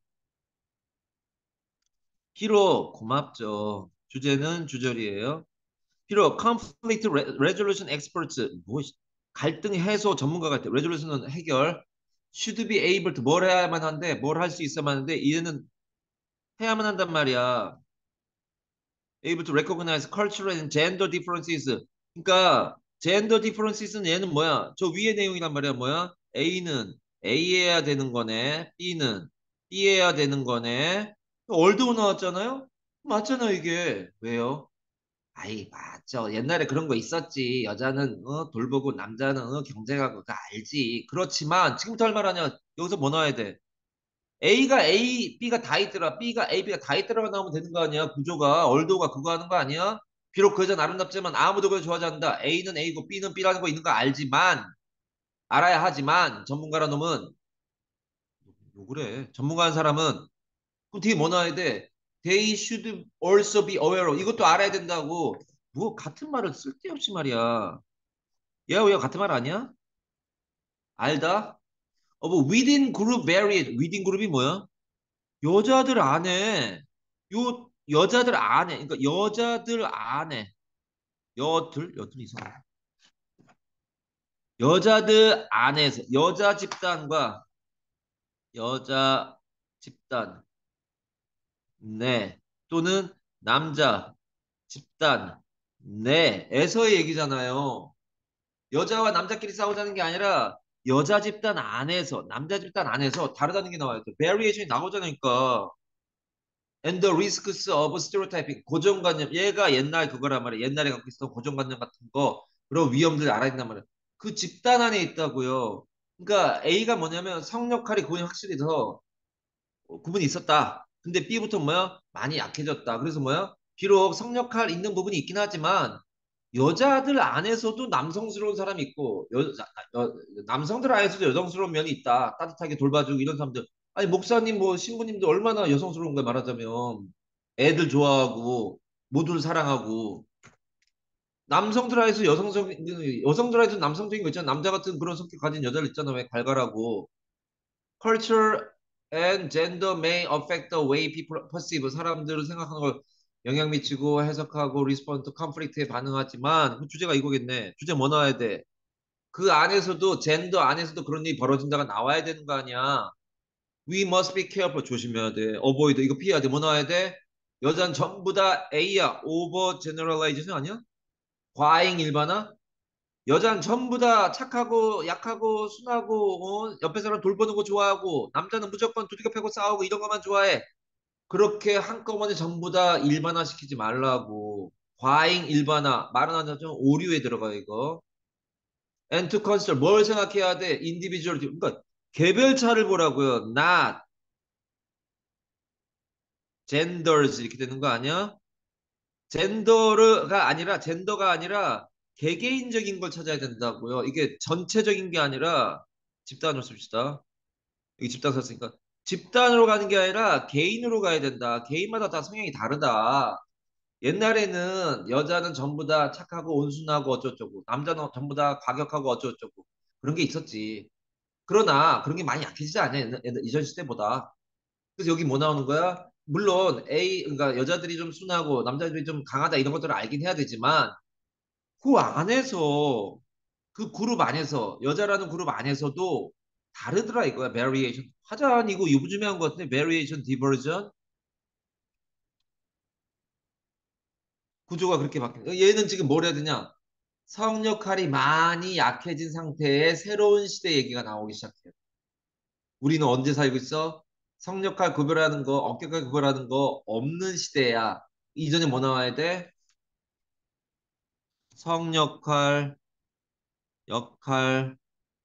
히로 고맙죠. 주제는 주절이에요. 히로 conflict resolution experts 뭐 갈등 해소 전문가가 있대. resolution은 해결. should be able to 뭘 해야만 한데 뭘 할 수 있어야만 하는데 얘는 해야만 한단 말이야. able to recognize cultural and gender differences. 그러니까 gender differences는 얘는 뭐야? 저 위의 내용이란 말이야. 뭐야? A는 A해야 되는 거네. B는 B해야 되는 거네. 얼도 나왔잖아요? 맞잖아 이게. 왜요? 아이 맞죠. 옛날에 그런 거 있었지. 여자는 돌보고 남자는 경쟁하고 그거 알지. 그렇지만 지금부터 할 말하냐? 여기서 뭐 나와야 돼? A가 A, B가 다 있더라. B가 A, B가 다 있더라가 나오면 되는 거 아니야? 구조가, 얼도가 그거 하는 거 아니야? 비록 그 여자는 아름답지만 아무도 그걸 좋아하지 않는다. A는 A고 B는 B라는 거 있는 거 알지만, 알아야 하지만, 전문가라는 놈은, 뭐 그래. 전문가한 사람은, 그럼 뒤에 뭐 나와야 돼? They should also be aware of. 이것도 알아야 된다고. 뭐, 같은 말을 쓸데없이 말이야. 얘가 왜 같은 말 아니야? 알다? 뭐, within group varied. within 그룹이 뭐야? 여자들 안에 여자들 안에 그러니까 여자들 안에 여들 이상해. 여자들 안에서 여자 집단과 여자 집단 내 또는 남자 집단 내에서의 얘기잖아요. 여자와 남자끼리 싸우자는 게 아니라 여자 집단 안에서 남자 집단 안에서 다르다는 게 나와요. 베리에이션이 나오잖아요. And the risks of stereotyping 고정관념 얘가 옛날 그거란 말이야. 옛날에 갖고 있었던 고정관념 같은 거 그런 위험들 알아야 된단 말이야. 그 집단 안에 있다고요. 그러니까 A가 뭐냐면 성 역할이 구분이 확실히 더 구분이 있었다. 근데 B부터 뭐야? 많이 약해졌다. 그래서 뭐야? 비록 성 역할 있는 부분이 있긴 하지만 여자들 안에서도 남성스러운 사람이 있고 남성들 안에서도 여성스러운 면이 있다. 따뜻하게 돌봐주고 이런 사람들. 아니 목사님 뭐 신부님도 얼마나 여성스러운 거야 말하자면 애들 좋아하고 모두를 사랑하고 남성들 안에서 여성들 안에서 남성적인 거 있잖아. 남자 같은 그런 성격 가진 여자들 있잖아. 왜 갈갈하고 culture and gender may affect the way people perceive. 사람들을 생각하는 걸 영향 미치고 해석하고 respond to conflict에 반응하지만 그 주제가 이거겠네. 주제 뭐 나와야 돼? 그 안에서도 젠더 안에서도 그런 일이 벌어진다가 나와야 되는 거 아니야. We must be careful. 조심해야 돼. avoid 이거 피해야 돼. 뭐 나와야 돼? 여자는 전부 다 A야. over generalization 아니야? 과잉 일반화? 여자는 전부 다 착하고 약하고 순하고 옆에 사람 돌보는 거 좋아하고 남자는 무조건 두들겨 패고 싸우고 이런 것만 좋아해. 그렇게 한꺼번에 전부 다 일반화 시키지 말라고. 과잉 일반화 말은 하자면 오류에 들어가 이거. And to consider 뭘 생각해야 돼? individual 그러니까 개별차를 보라고요. not genders 이렇게 되는 거 아니야? 젠더가 아니라 개개인적인 걸 찾아야 된다고요. 이게 전체적인 게 아니라 집단으로 씁시다. 여기 집단 썼으니까 집단으로 가는 게 아니라 개인으로 가야 된다. 개인마다 다 성향이 다르다. 옛날에는 여자는 전부 다 착하고 온순하고 어쩌고저쩌고, 남자는 전부 다 과격하고 어쩌고저쩌고, 그런 게 있었지. 그러나 그런 게 많이 약해지지 않냐, 이전 시대보다. 그래서 여기 뭐 나오는 거야? 물론 그러니까 여자들이 좀 순하고 남자들이 좀 강하다 이런 것들을 알긴 해야 되지만, 그 안에서, 그 그룹 안에서, 여자라는 그룹 안에서도 다르더라 이거야, 베리에이션. 하자, 이거 요즘에 한 것 같은데, 베리에이션, 디버전. 구조가 그렇게 바뀐. 얘는 지금 뭘 해야 되냐? 성 역할이 많이 약해진 상태의 새로운 시대 얘기가 나오기 시작해요. 우리는 언제 살고 있어? 성 역할 구별하는 거, 엄격하게 구별하는 거 없는 시대야. 이전에 뭐 나와야 돼? 성 역할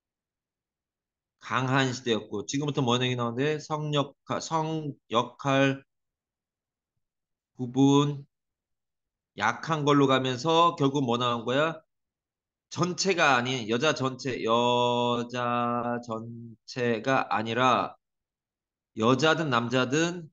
강한 시대였고, 지금부터 뭐 얘기 나오는데? 성 역할 구분 약한 걸로 가면서 결국 뭐 나온 거야? 전체가 아닌 여자 전체가 아니라 여자든 남자든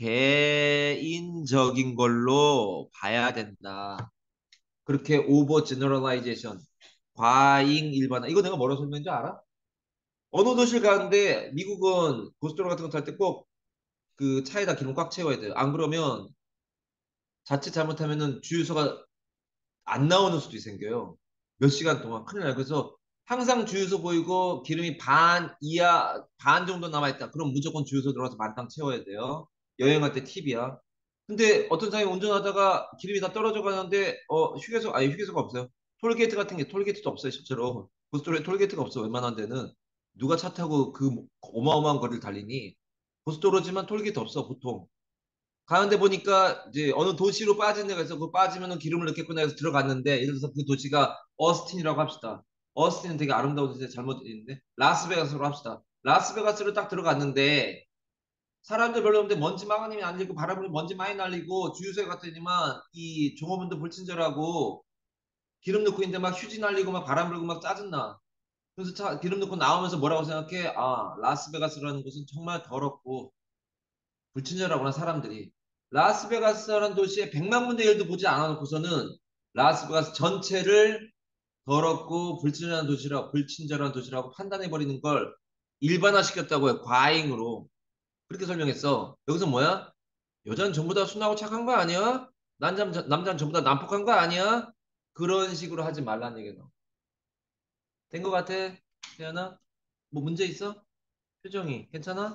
개인적인 걸로 봐야 된다. 그렇게 오버 제너럴라이제이션, 과잉 일반화. 이거 내가 뭐라고 설명인지 알아? 어느 도시를 가는데 미국은 고속도로 같은 거 탈 때 꼭 그 차에다 기름 꽉 채워야 돼요. 안 그러면 자칫 잘못하면은 주유소가 안 나오는 수도 생겨요. 몇 시간 동안 큰일 나요. 그래서 항상 주유소 보이고 기름이 반 이하, 반 정도 남아있다. 그럼 무조건 주유소 들어가서 만땅 채워야 돼요. 여행할 때 팁이야. 근데 어떤 사람이 운전하다가 기름이 다 떨어져 가는데, 아니, 휴게소가 없어요. 톨게이트 같은 게, 톨게이트도 없어요, 실제로. 고속도로에 톨게이트가 없어, 웬만한 데는. 누가 차 타고 그 어마어마한 거리를 달리니? 고속도로지만 톨게이트 없어, 보통. 가는데 보니까 이제 어느 도시로 빠진 데가 있어. 그 빠지면은 기름을 넣겠구나 해서 들어갔는데, 예를 들어서 그 도시가 어스틴이라고 합시다. 어스틴은 되게 아름다운 도시에 잘못 있는데, 라스베가스로 합시다. 라스베가스로 딱 들어갔는데 사람들 별로 없는데 먼지 망원님이 날리고 바람을 먼지 많이 날리고, 주유소에 갔더니만 이 종업원도 불친절하고 기름 넣고 있는데 막 휴지 날리고 막 바람 불고 막 짜증나. 그래서 기름 넣고 나오면서 뭐라고 생각해? 아, 라스베가스라는 곳은 정말 더럽고 불친절하구나, 사람들이. 라스베가스라는 도시에 100만 분의 1도 보지 않아놓고서는 라스베가스 전체를 더럽고 불친절한 도시라고 판단해버리는 걸 일반화시켰다고요, 과잉으로. 그렇게 설명했어. 여기서 뭐야? 여자는 전부 다 순하고 착한 거 아니야? 남자는 전부 다 난폭한 거 아니야? 그런 식으로 하지 말라는 얘기가. 된 거 같아? 태연아? 뭐 문제 있어? 표정이 괜찮아?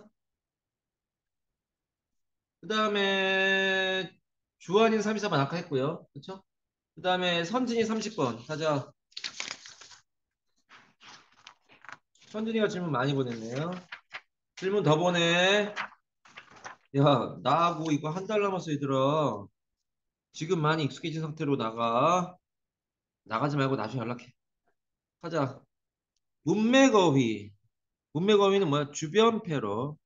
그 다음에 주한이는 3, 2, 4번 아까 했고요. 그쵸? 그 다음에 선진이 30번 가자. 선진이가 질문 많이 보냈네요. 질문 더 보내. 야, 나하고 이거 한 달 남았어, 얘들아. 지금 많이 익숙해진 상태로 나가. 나가지 말고 나중에 연락해. 가자. 문맥어휘. 문맥어휘는 뭐야? 주변 패러.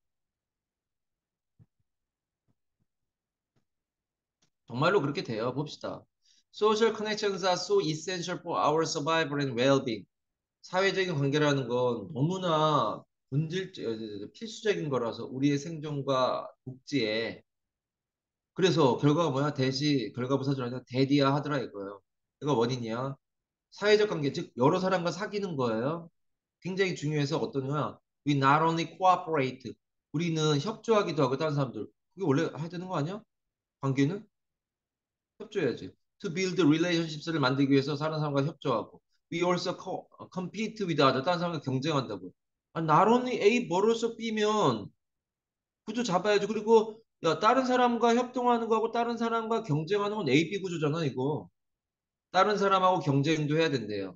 정말로 그렇게 돼요. 봅시다. Social connections are so essential for our survival and well-being. 사회적인 관계라는 건 너무나 필수적인 거라서 우리의 생존과 복지에. 그래서 결과가 뭐야? 결과부사절 아니라 대디야 하더라 이거예요. 이거 원인이야. 사회적 관계, 즉 여러 사람과 사귀는 거예요. 굉장히 중요해서 어떤 거야? We not only cooperate. 우리는 협조하기도 하고 다른 사람들. 그게 원래 해야 되는 거 아니야? 관계는 협조해야지. To build relationships를 만들기 위해서 다른 사람과 협조하고. We also compete with others. 다른 사람과 경쟁한다고. 아, not only A, but also B면 구조 잡아야지. 그리고 야, 다른 사람과 협동하는 거하고 다른 사람과 경쟁하는 건 A, B 구조잖아, 이거. 다른 사람하고 경쟁도 해야 된대요.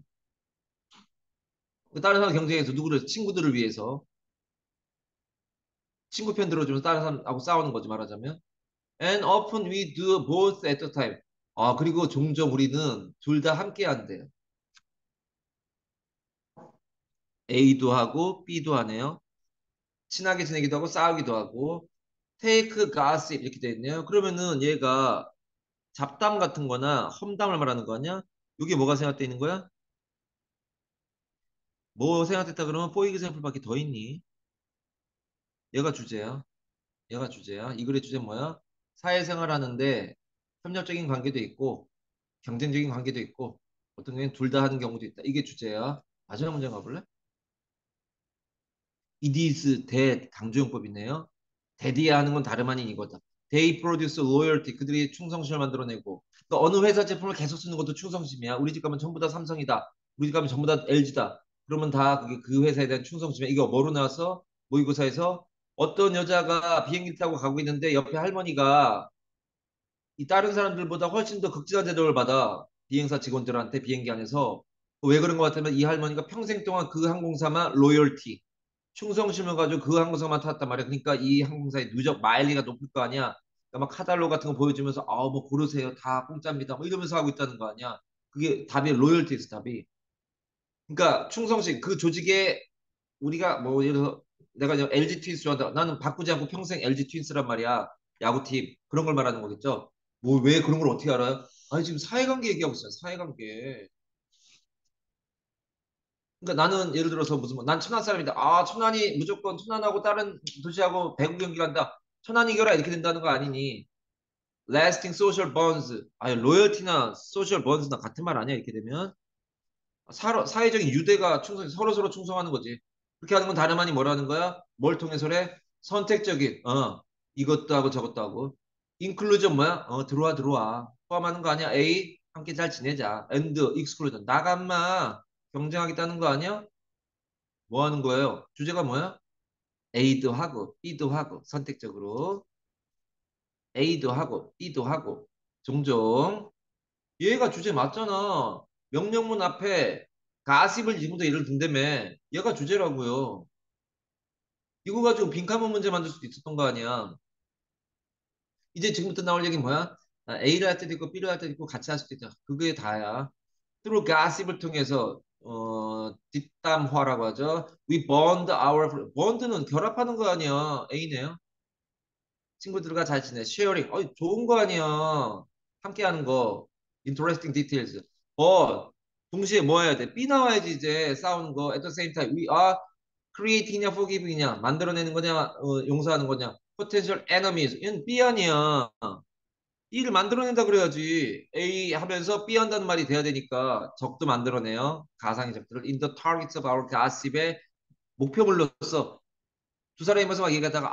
다른 사람 경쟁해서 누구를, 친구들을 위해서. 친구 편 들어주면서 다른 사람하고 싸우는 거지, 말하자면. And often we do both at a time. 아, 그리고 종종 우리는 둘 다 함께 한대요. A도 하고 B도 하네요. 친하게 지내기도 하고 싸우기도 하고. Take gossip 이렇게 돼 있네요. 그러면은 얘가 잡담 같은 거나 험담을 말하는 거 아니야? 이게 뭐가 생각돼 있는 거야? 뭐 생각됐다 그러면 for example밖에 더 있니? 얘가 주제야. 얘가 주제야. 이 글의 주제 뭐야? 사회생활 하는데 협력적인 관계도 있고 경쟁적인 관계도 있고 어떤 경우엔 둘 다 하는 경우도 있다. 이게 주제야. 마지막 문제 가볼래? It is that 강조용법이네요. 대디야 하는 건 다름 아닌 이거다. They produce loyalty. 그들이 충성심을 만들어내고. 그러니까 어느 회사 제품을 계속 쓰는 것도 충성심이야. 우리 집 가면 전부 다 삼성이다. 우리 집 가면 전부 다 LG다. 그러면 다 그게 그 회사에 대한 충성심이야. 이거 뭐로 나왔어? 모의고사에서 어떤 여자가 비행기 타고 가고 있는데 옆에 할머니가 이 다른 사람들보다 훨씬 더 극진한 대접을 받아. 비행사 직원들한테 비행기 안에서. 왜 그런 것 같으면 이 할머니가 평생 동안 그 항공사만 로열티 충성심을 가지고 그 항공사만 탔단 말이야. 그러니까 이 항공사의 누적 마일리가 높을 거 아니야. 그러니까 막 카탈로그 같은 거 보여주면서 뭐 고르세요. 다 공짜입니다. 뭐 이러면서 하고 있다는 거 아니야. 그게 답이 로열티에서 답이. 그러니까 충성심 그 조직에 우리가 뭐 예를 들어서 내가 이제 LG 트윈스 좋아한다. 나는 바꾸지 않고 평생 LG 트윈스란 말이야. 야구팀 그런 걸 말하는 거겠죠. 뭐 왜 그런 걸 어떻게 알아요? 아니 지금 사회관계 얘기하고 있어요. 사회관계. 그러니까 나는 예를 들어서 무슨 난 천안 사람이다. 천안이 무조건 천안하고 다른 도시하고 배구 경기 간다. 천안 이겨라 이렇게 된다는 거 아니니? lasting social bonds. 아니 로열티나 social bonds나 같은 말 아니야 이렇게 되면 사회적인 유대가 충성 서로 서로 충성하는 거지. 그렇게 하는 건 다름 아니 뭐라는 거야? 뭘 통해서래? 선택적인 이것도 하고 저것도 하고. 인클루전 뭐야? 들어와 들어와. 포함하는 거 아니야? A 함께 잘 지내자. and exclusion 나간마 경쟁하겠다는 거 아니야? 뭐 하는 거예요? 주제가 뭐야? A도 하고 B도 하고 선택적으로 A도 하고 B도 하고 종종 얘가 주제 맞잖아. 명령문 앞에 가십을 지금도 예를 든다며 얘가 주제라고요. 이거 가지고 빈칸문 문제 만들 수도 있었던 거 아니야. 이제 지금부터 나올 얘기는 뭐야? A를 할 때도 있고 B를 할 때도 있고 같이 할 수도 있다. 그게 다야. through gossip을 통해서 뒷담화라고 하죠. We bond our bond는 결합하는 거 아니야. A네요. 친구들과 잘 지내. 쉐어링. 좋은 거 아니야. 함께 하는 거. interesting details. 동시에 뭐 해야 돼? B 나와야지 이제 싸우는 거. At the same time, we are creating이냐 forgiving이냐 만들어내는 거냐 용서하는 거냐. potential enemies. 이건 B 아니야. B를 만들어낸다 그래야지. A 하면서 B 한다는 말이 돼야 되니까 적도 만들어내요. 가상의 적들을 in the targets of our gossip의 목표물로서 두 사람이 모서 막 얘기하다가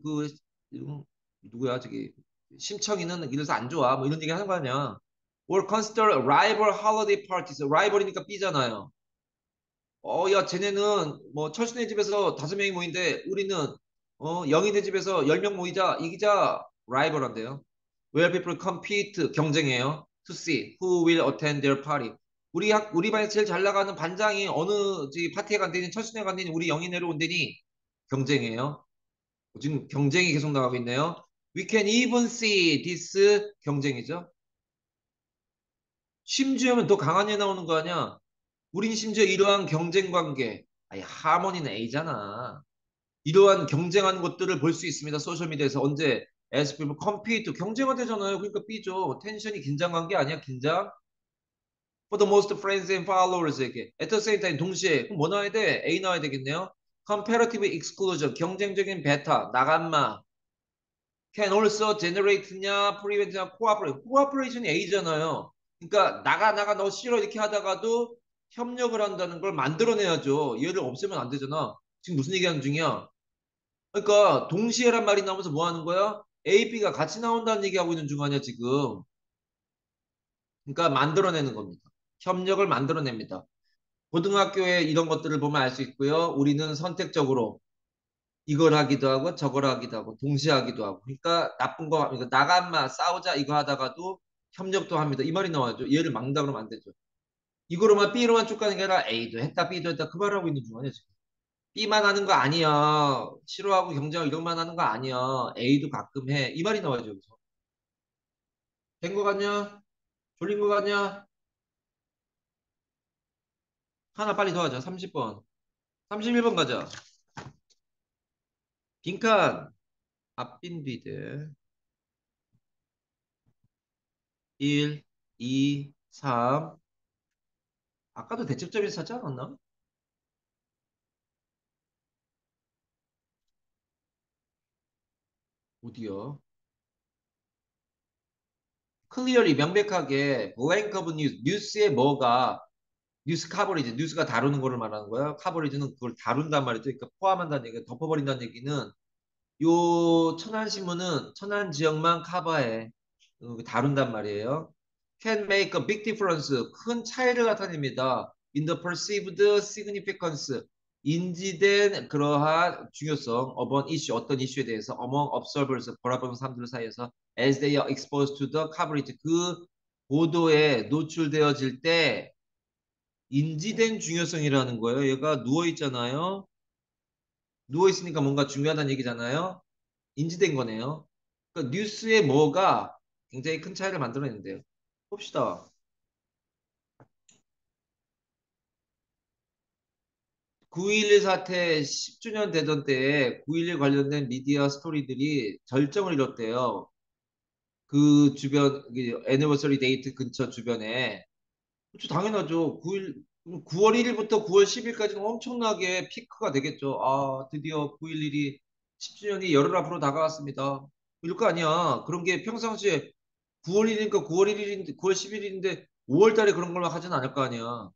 누구야 저기 심청이는 이래서 안 좋아 뭐 이런 얘기 하는 거 아니야. or consider rival holiday parties. rival이니까 B잖아요. 야 쟤네는 뭐 철수네 집에서 5명이 모인데 우리는 영희네 집에서 10명 모이자 이기자. rival한데요. where people compete 경쟁해요. to see who will attend their party. 우리 반에서 제일 잘 나가는 반장이 어느 저기 파티에 간대니 철수네 간대니 우리 영희네로 온대니 경쟁해요. 지금 경쟁이 계속 나가고 있네요. We can even see this 경쟁이죠. 심지어면 더 강한 애 나오는 거 아니야? 우린 심지어 이러한 경쟁 관계, 아니 하모니는 A잖아. 이러한 경쟁하는 것들을 볼 수 있습니다. 소셜미디어에서 언제 as people compete 경쟁하대잖아요. 그러니까 B죠. 텐션이 긴장 관계 아니야? 긴장. For the most friends and followers에게 at the same time 동시에 그럼 뭐 나와야 돼? A 나와야 되겠네요. comparative exclusion 경쟁적인 베타 나간마 can also generate냐, prevent냐, cooperate. cooperation이 A잖아요. 그러니까 나가 너 싫어 이렇게 하다가도 협력을 한다는 걸 만들어내야죠. 얘를 없애면 안 되잖아. 지금 무슨 얘기하는 중이야? 그러니까 동시에란 말이 나오면서 뭐 하는 거야? A, B가 같이 나온다는 얘기하고 있는 중 아니야 지금. 그러니까 만들어내는 겁니다. 협력을 만들어냅니다. 고등학교에 이런 것들을 보면 알 수 있고요. 우리는 선택적으로 이걸 하기도 하고 저걸 하기도 하고 동시에 하기도 하고 그러니까 나쁜 거 그러니까 나간마 싸우자 이거 하다가도 협력도 합니다. 이 말이 나와야죠. 얘를 막는다 그러면 안 되죠. 이거로만 B로만 쭉 가는 게 아니라 A도 했다 B도 했다 그 말을 하고 있는 중 아니야 지금. B만 하는 거 아니야. 싫어하고 경쟁하고 이런 만 하는 거 아니야. A도 가끔 해. 이 말이 나와야죠. 여기서. 된 거 같냐? 졸린 거 같냐? 하나 빨리 더 하자. 30번. 31번 가자. 빈칸. 앞빈 뒤들. 1, 2, 3. 아까도 대책점에서 찾지 않았나? 어디요? 클리어리 명백하게 blank of news 뉴스에 뭐가 뉴스 커버리지 뉴스가 다루는 거를 말하는 거야. 커버리지는 그걸 다룬단 말이죠. 그러니까 포함한다는 얘기가 덮어버린다는 얘기는 요 천안신문은 천안 지역만 커버해 다룬단 말이에요. Can make a big difference. 큰 차이를 나타냅니다. In the perceived significance. 인지된 그러한 중요성 of an issue, 어떤 이슈에 대해서 among observers, 바라보는 사람들 사이에서 as they are exposed to the coverage. 그 보도에 노출되어질 때 인지된 중요성이라는 거예요. 얘가 누워 있잖아요. 누워 있으니까 뭔가 중요하다는 얘기잖아요. 인지된 거네요. 그러니까 뉴스에 뭐가 굉장히 큰 차이를 만들어낸대요. 봅시다. 9.11 사태 10주년 되던 때에 9.11 관련된 미디어 스토리들이 절정을 이뤘대요. 그 주변, 애니버서리 데이트 근처 주변에. 그렇죠, 당연하죠. 9월 1일부터 9월 10일까지는 엄청나게 피크가 되겠죠. 아, 드디어 9.11이 10주년이 열흘 앞으로 다가왔습니다. 이럴 거 아니야. 그런 게 평상시에 9월 1일이니까 9월 1일인데, 9월 10일인데 5월 달에 그런 걸 하진 않을 거 아니야.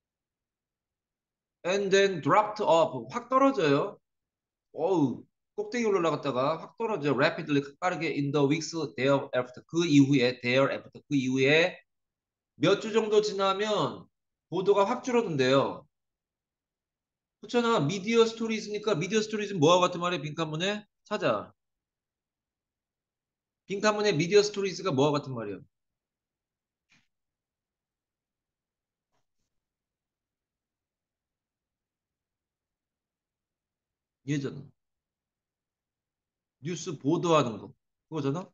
And then dropped off. 확 떨어져요. 어우, 꼭대기 올라갔다가 확 떨어져. Rapidly, 빠르게 in the weeks thereafter. 그 이후에, thereafter. 그 이후에 몇 주 정도 지나면 보도가 확 줄어든대요. 그렇잖아. 미디어 스토리즈니까 미디어 스토리즈는 뭐와 같은 말이야? 빈칸문에 찾아. 빈칸문에 미디어 스토리즈가 뭐와 같은 말이야? 예전 뉴스 보도하는 거 그거잖아.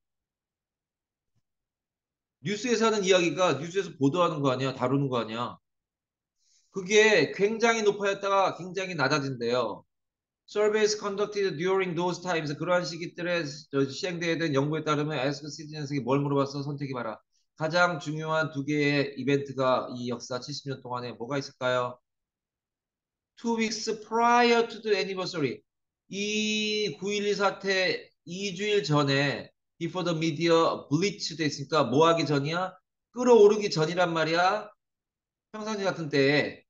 뉴스에서 하는 이야기가 뉴스에서 보도하는 거 아니야? 다루는 거 아니야? 그게 굉장히 높아졌다가 굉장히 낮아진대요. Surveys conducted during those times 그러한 시기들에 시행되어야 된 연구에 따르면 ask citizens에게 뭘 물어봤어? 선택해 봐라. 가장 중요한 두 개의 이벤트가 이 역사 70년 동안에 뭐가 있을까요? 2 weeks prior to the anniversary. 이 9.12 사태 2주일 전에 before the media bleach 됐으니까 뭐 하기 전이야? 끌어오르기 전이란 말이야. 평상시 같은 때에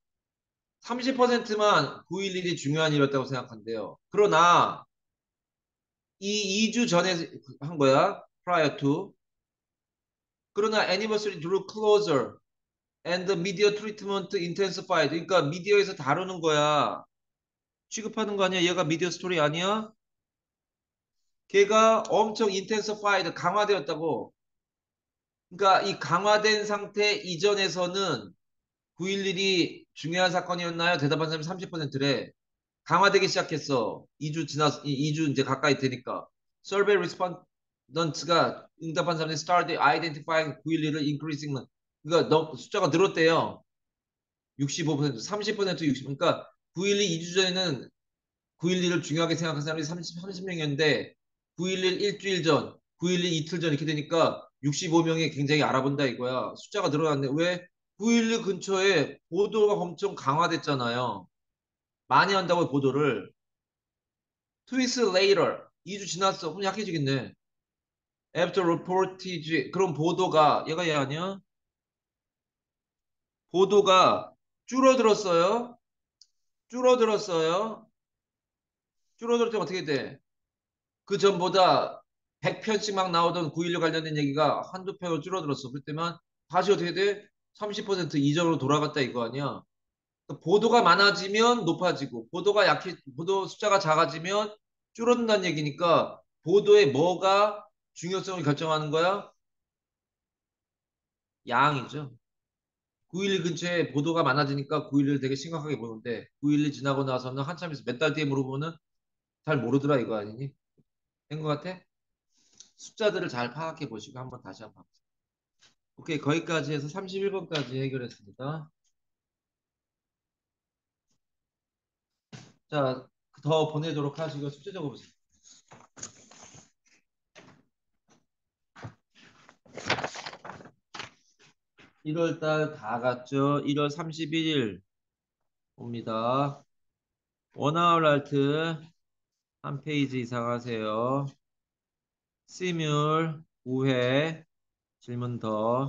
30%만 9.11이 중요한 일이었다고 생각한대요. 그러나 이 2주 전에 한 거야. prior to. 그러나 anniversary drew closer and the media treatment intensified. 그러니까 미디어에서 다루는 거야. 취급하는 거 아니야? 얘가 미디어 스토리 아니야? 걔가 엄청 intensified, 강화되었다고. 그러니까 이 강화된 상태 이전에서는 9.11이 중요한 사건이었나요? 대답한 사람이 30%래. 강화되기 시작했어. 2주 지났, 2주 이제 가까이 되니까. Survey respondents가 응답한 사람이 started identifying 9.11을 increasing. 그러니까 숫자가 늘었대요. 65%, 30%, 60. 그러니까 9.12 2주 전에는 9.11을 중요하게 생각한 사람이 30명이었는데 9.11 일주일 전, 9.11 이틀 전 이렇게 되니까 65명이 굉장히 알아본다 이거야. 숫자가 늘어났네. 왜? 9.11 근처에 보도가 엄청 강화됐잖아요. 많이 한다고 보도를. Two weeks later, 2주 지났어. 그럼 약해지겠네. After reportage, 그럼 보도가, 얘가 얘 아니야? 보도가 줄어들었어요. 줄어들었어요. 줄어들 때 어떻게 돼? 그 전보다 100편씩 막 나오던 9.16 관련된 얘기가 한두 편으로 줄어들었어. 그때만 다시 어떻게 돼? 30% 이전으로 돌아갔다 이거 아니야? 그러니까 보도가 많아지면 높아지고 보도 숫자가 작아지면 줄어든다는 얘기니까 보도에 뭐가 중요성을 결정하는 거야? 양이죠. 9.11 근처에 보도가 많아지니까 9.11을 되게 심각하게 보는데 9.11 지나고 나서는 한참 있어 몇 달 뒤에 물어보면은 잘 모르더라 이거 아니니? 된 것 같아? 숫자들을 잘 파악해 보시고 한번 다시 한번 오케이, 거기까지 해서 31번까지 해결했습니다. 자, 더 보내도록 하시고 숙제 적어보세요. 1월 달 다 갔죠? 1월 31일 옵니다. 원아웃 알트 한 페이지 이상 하세요. 시뮬 5회 질문 더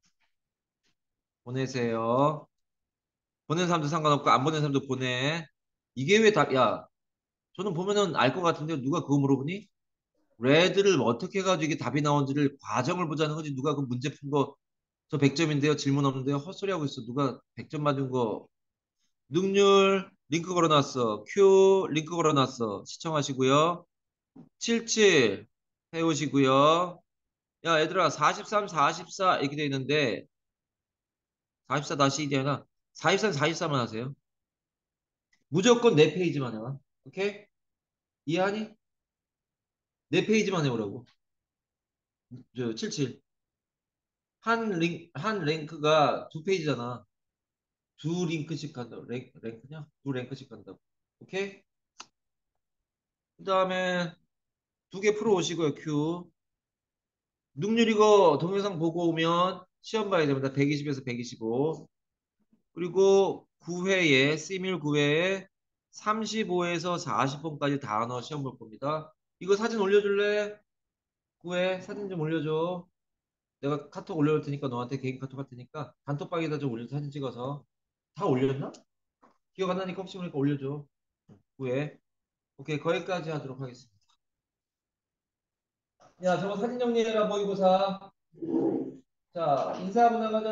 보내세요. 보낸 사람도 상관없고 안 보낸 사람도 보내. 이게 왜 답, 야, 저는 보면은 알 것 같은데 누가 그거 물어보니? 레드를 어떻게 해가지고 이게 답이 나온지를 과정을 보자는 거지. 누가 그 문제 푼 거 저 100점인데요. 질문 없는데요. 헛소리 하고 있어. 누가 100점 맞은 거. 능률 링크 걸어놨어. 큐 링크 걸어놨어. 시청하시고요. 77 해오시고요. 야, 얘들아, 43, 44 이렇게 돼 있는데 44 다시 되나? 44, 44만 하세요. 무조건 네 페이지만 해와. 오케이? 이해하니? 네 페이지만 해오라고. 77. 한 랭크가 두 페이지잖아. 두 링크씩 간다고. 랭크냐? 두 랭크씩 간다고. 오케이? 그 다음에 두 개 풀어 오시고요. 큐. 능률 이거 동영상 보고 오면 시험 봐야 됩니다. 120에서 125. 그리고 9회에, 시밀 9회에 35에서 40번까지 단어 시험 볼 겁니다. 이거 사진 올려줄래? 9회 사진 좀 올려줘. 내가 카톡 올려줄 테니까 너한테 개인 카톡 할 테니까 단톡방에다 좀 올려서 사진 찍어서. 다 올렸나? 기억 안 나니까 혹시 모르니까 올려줘. 9회. 오케이, 거기까지 하도록 하겠습니다. 야, 저거 사진 정리해라, 모의고사. 자, 인사 한번 나가자.